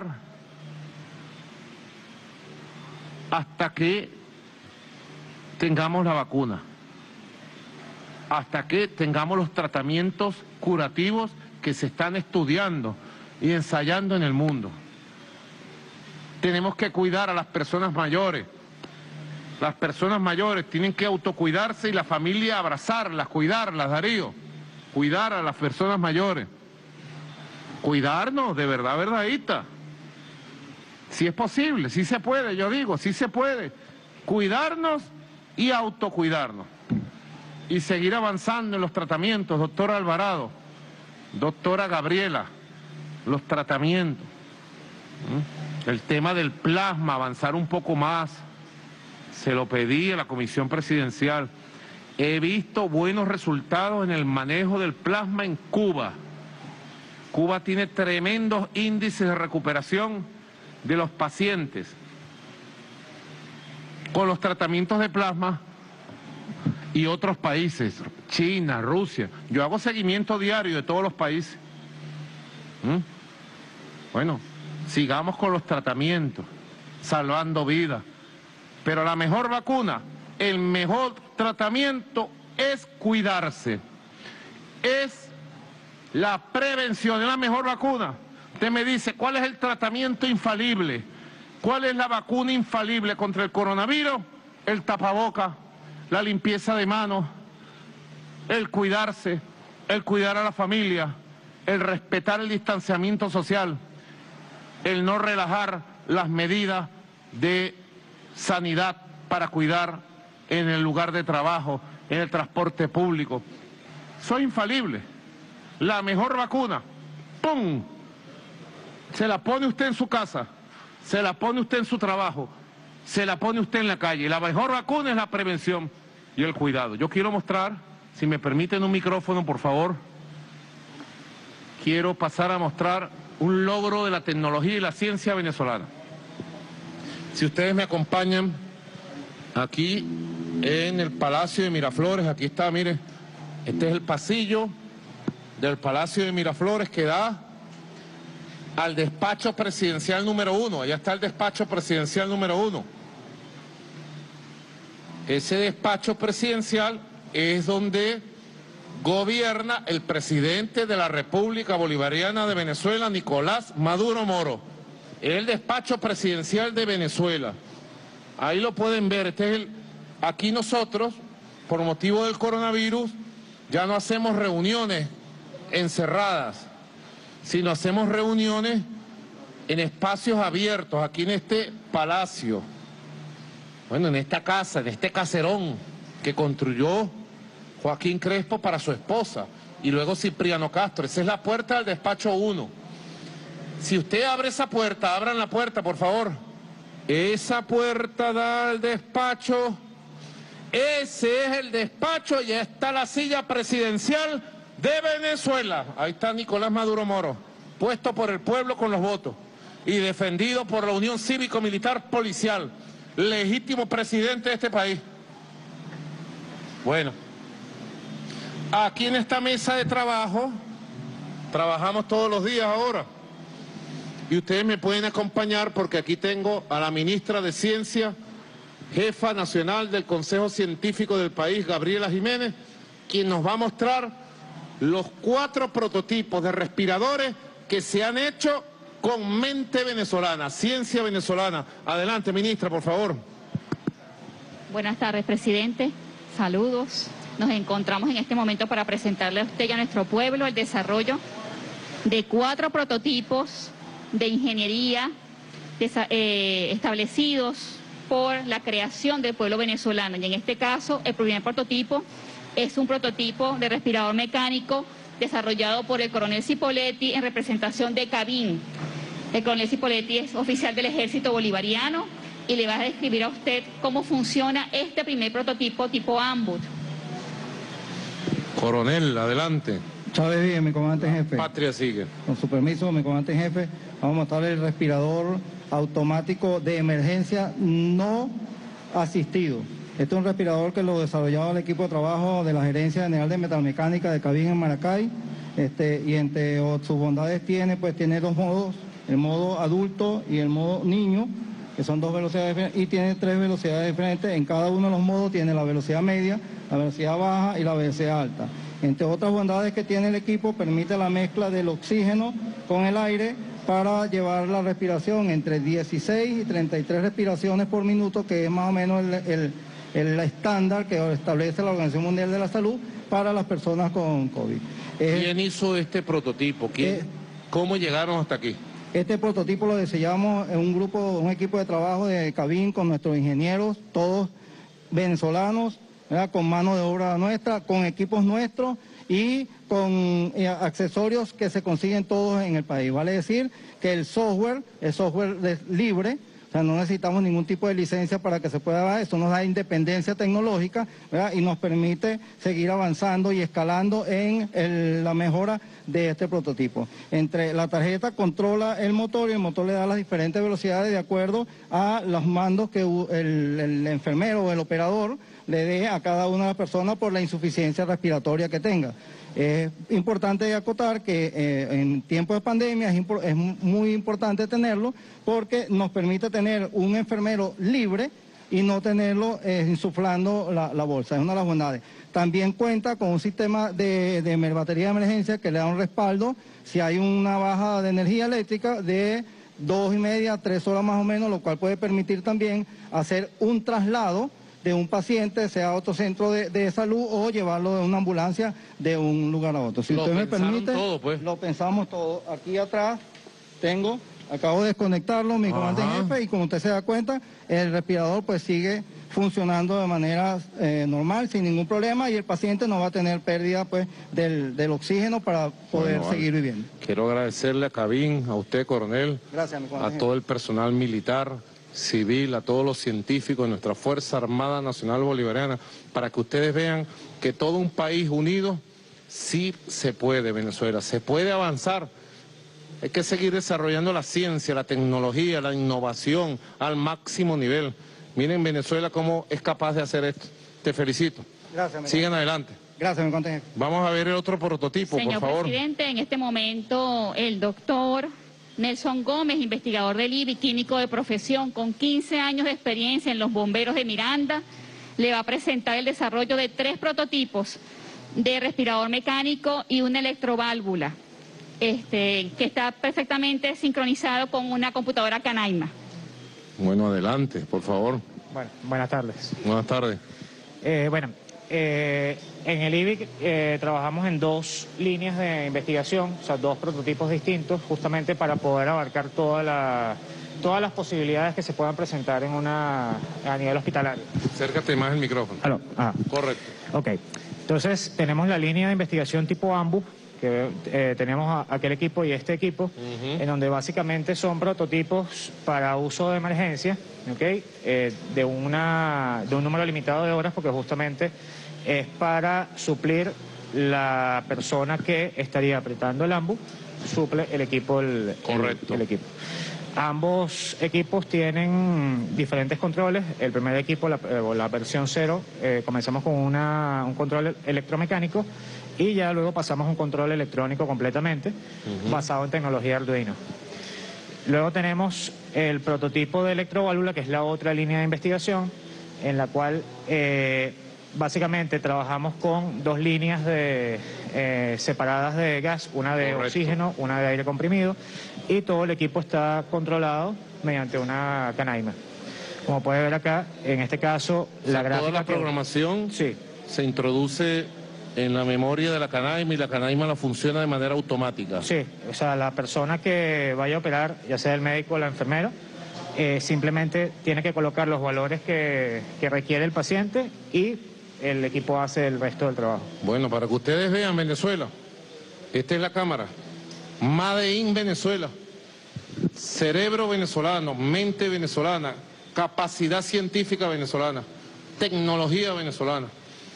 hasta que tengamos la vacuna, hasta que tengamos los tratamientos curativos que se están estudiando y ensayando en el mundo. Tenemos que cuidar a las personas mayores. Las personas mayores tienen que autocuidarse y la familia abrazarlas, cuidarlas, Darío. Cuidar a las personas mayores. Cuidarnos, de verdad, verdadita. Si es posible, si se puede, yo digo, si se puede. Cuidarnos y autocuidarnos. Y seguir avanzando en los tratamientos, doctora Alvarado, doctora Gabriela, los tratamientos. ¿Mm? El tema del plasma, avanzar un poco más. Se lo pedí a la Comisión Presidencial. He visto buenos resultados en el manejo del plasma en Cuba. Cuba tiene tremendos índices de recuperación de los pacientes con los tratamientos de plasma y otros países, China, Rusia. Yo hago seguimiento diario de todos los países. ¿Mm? Bueno, sigamos con los tratamientos, salvando vidas. Pero la mejor vacuna, el mejor tratamiento es cuidarse. Es la prevención, es la mejor vacuna. Usted me dice, ¿cuál es el tratamiento infalible? ¿Cuál es la vacuna infalible contra el coronavirus? El tapaboca, la limpieza de manos, el cuidarse, el cuidar a la familia, el respetar el distanciamiento social, el no relajar las medidas de sanidad para cuidar en el lugar de trabajo, en el transporte público. Soy infalible. La mejor vacuna, ¡pum!, se la pone usted en su casa, se la pone usted en su trabajo, se la pone usted en la calle. La mejor vacuna es la prevención y el cuidado. Yo quiero mostrar, si me permiten un micrófono, por favor, quiero pasar a mostrar un logro de la tecnología y la ciencia venezolana. Si ustedes me acompañan aquí en el Palacio de Miraflores, aquí está, mire, este es el pasillo del Palacio de Miraflores que da al despacho presidencial número uno. Allá está el despacho presidencial número uno. Ese despacho presidencial es donde gobierna el presidente de la República Bolivariana de Venezuela, Nicolás Maduro Moro. Es el despacho presidencial de Venezuela. Ahí lo pueden ver. Este es el... Aquí nosotros, por motivo del coronavirus, ya no hacemos reuniones encerradas, sino hacemos reuniones en espacios abiertos, aquí en este palacio, bueno, en esta casa, en este caserón que construyó Joaquín Crespo para su esposa y luego Cipriano Castro. Esa es la puerta del despacho uno. Si usted abre esa puerta, abran la puerta, por favor. Esa puerta da al despacho. Ese es el despacho y está la silla presidencial de Venezuela. Ahí está Nicolás Maduro Moro, puesto por el pueblo con los votos y defendido por la Unión Cívico-Militar Policial, legítimo presidente de este país. Bueno, aquí en esta mesa de trabajo, trabajamos todos los días ahora. Y ustedes me pueden acompañar porque aquí tengo a la ministra de Ciencia, jefa nacional del Consejo Científico del país, Gabriela Jiménez, quien nos va a mostrar los cuatro prototipos de respiradores que se han hecho con mente venezolana, ciencia venezolana. Adelante, ministra, por favor. Buenas tardes, presidente. Saludos. Nos encontramos en este momento para presentarle a usted y a nuestro pueblo el desarrollo de cuatro prototipos de ingeniería eh, establecidos por la creación del pueblo venezolano. Y en este caso, el primer prototipo es un prototipo de respirador mecánico desarrollado por el coronel Cipoletti en representación de Cabin. El coronel Cipoletti es oficial del Ejército Bolivariano y le va a describir a usted cómo funciona este primer prototipo tipo Ambut. Coronel, adelante. Chávez bien, mi comandante en jefe. Patria sigue. Con su permiso, mi comandante en jefe, vamos a mostrar el respirador automático de emergencia no asistido. Este es un respirador que lo desarrollaba el equipo de trabajo de la Gerencia General de Metalmecánica de Cabin en Maracay, este, y entre sus bondades tiene, pues tiene dos modos, el modo adulto y el modo niño, que son dos velocidades diferentes, y tiene tres velocidades diferentes. En cada uno de los modos tiene la velocidad media, la velocidad baja y la velocidad alta. Entre otras bondades que tiene el equipo, permite la mezcla del oxígeno con el aire para llevar la respiración entre dieciséis y treinta y tres respiraciones por minuto, que es más o menos el, el, el estándar que establece la Organización Mundial de la Salud para las personas con COVID. ¿Quién hizo este prototipo? ¿Quién, eh, ¿Cómo llegaron hasta aquí? Este prototipo lo diseñamos en un grupo, un equipo de trabajo de Cabin con nuestros ingenieros, todos venezolanos, ¿verdad? Con mano de obra nuestra, con equipos nuestros y con eh, accesorios que se consiguen todos en el país. Vale decir que el software, el software es libre, o sea, no necesitamos ningún tipo de licencia para que se pueda dar. Eso nos da independencia tecnológica, ¿verdad? Y nos permite seguir avanzando y escalando en el, la mejora de este prototipo. Entre la tarjeta controla el motor y el motor le da las diferentes velocidades de acuerdo a los mandos que el, el enfermero o el operador le dé a cada una de las personas por la insuficiencia respiratoria que tenga. Es importante acotar que eh, en tiempos de pandemia es, es muy importante tenerlo porque nos permite tener un enfermero libre y no tenerlo eh, insuflando la, la bolsa. Es una de las bondades. También cuenta con un sistema de, de batería de emergencia que le da un respaldo si hay una baja de energía eléctrica de dos y media, tres horas más o menos, lo cual puede permitir también hacer un traslado de un paciente, sea a otro centro de, de salud o llevarlo de una ambulancia de un lugar a otro. Si lo usted me permite, todo, pues. lo pensamos todo. Aquí atrás tengo, acabo de desconectarlo, mi comandante en jefe, y como usted se da cuenta, el respirador pues sigue funcionando de manera eh, normal, sin ningún problema, y el paciente no va a tener pérdida pues del, del oxígeno para poder bueno, seguir viviendo. Quiero agradecerle a Cabin, a usted, coronel, Gracias, mi a todo el personal militar, civil, a todos los científicos de nuestra Fuerza Armada Nacional Bolivariana, para que ustedes vean que todo un país unido sí se puede, Venezuela, se puede avanzar. Hay que seguir desarrollando la ciencia, la tecnología, la innovación al máximo nivel. Miren Venezuela cómo es capaz de hacer esto. Te felicito. Gracias. Sigan adelante. Gracias, mi comandante. Vamos a ver el otro prototipo, Señor por favor. Señor presidente, en este momento el doctor Nelson Gómez, investigador del I B I, químico de profesión, con quince años de experiencia en los bomberos de Miranda, le va a presentar el desarrollo de tres prototipos de respirador mecánico y una electroválvula, este, que está perfectamente sincronizado con una computadora Canaima. Bueno, adelante, por favor. Bueno, buenas tardes. Buenas tardes. Eh, bueno, eh, en el I B I C eh, trabajamos en dos líneas de investigación, o sea, dos prototipos distintos, justamente para poder abarcar toda la, todas las posibilidades que se puedan presentar en una, a nivel hospitalario. Acércate más el micrófono. Aló, ah. Correcto. Ok, entonces tenemos la línea de investigación tipo AMBU, que eh, tenemos a, aquel equipo y este equipo, uh-huh. en donde básicamente son prototipos para uso de emergencia, ¿okay? eh, de, una, de un número limitado de horas, porque justamente es para suplir la persona que estaría apretando el AMBU, suple el equipo el, Correcto. El, el equipo. Ambos equipos tienen diferentes controles. El primer equipo, la, la versión cero, eh, comenzamos con una, un control electromecánico y ya luego pasamos a un control electrónico completamente, uh-huh. basado en tecnología Arduino. Luego tenemos el prototipo de electroválvula, que es la otra línea de investigación, en la cual eh, básicamente trabajamos con dos líneas de, eh, separadas de gas, una de Correcto. Oxígeno, una de aire comprimido, y todo el equipo está controlado mediante una Canaima. Como puede ver acá, en este caso, o sea, la gráfica... Toda la programación que... sí. se introduce en la memoria de la Canaima y la Canaima la funciona de manera automática. Sí, o sea, la persona que vaya a operar, ya sea el médico o la enfermera, eh, simplemente tiene que colocar los valores que, que requiere el paciente y el equipo hace el resto del trabajo. Bueno, para que ustedes vean Venezuela, esta es la cámara, Made in Venezuela, cerebro venezolano, mente venezolana, capacidad científica venezolana, tecnología venezolana.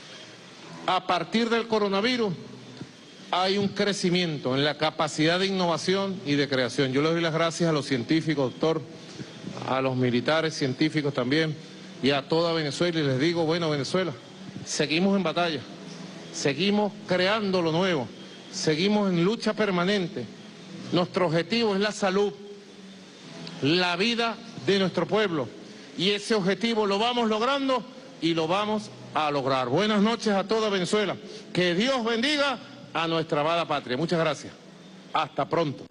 A partir del coronavirus hay un crecimiento en la capacidad de innovación y de creación. Yo les doy las gracias a los científicos, doctor, a los militares científicos también y a toda Venezuela y les digo, bueno, Venezuela, seguimos en batalla, seguimos creando lo nuevo, seguimos en lucha permanente. Nuestro objetivo es la salud, la vida de nuestro pueblo y ese objetivo lo vamos logrando y lo vamos a lograr. Buenas noches a toda Venezuela. Que Dios bendiga a nuestra amada patria. Muchas gracias. Hasta pronto.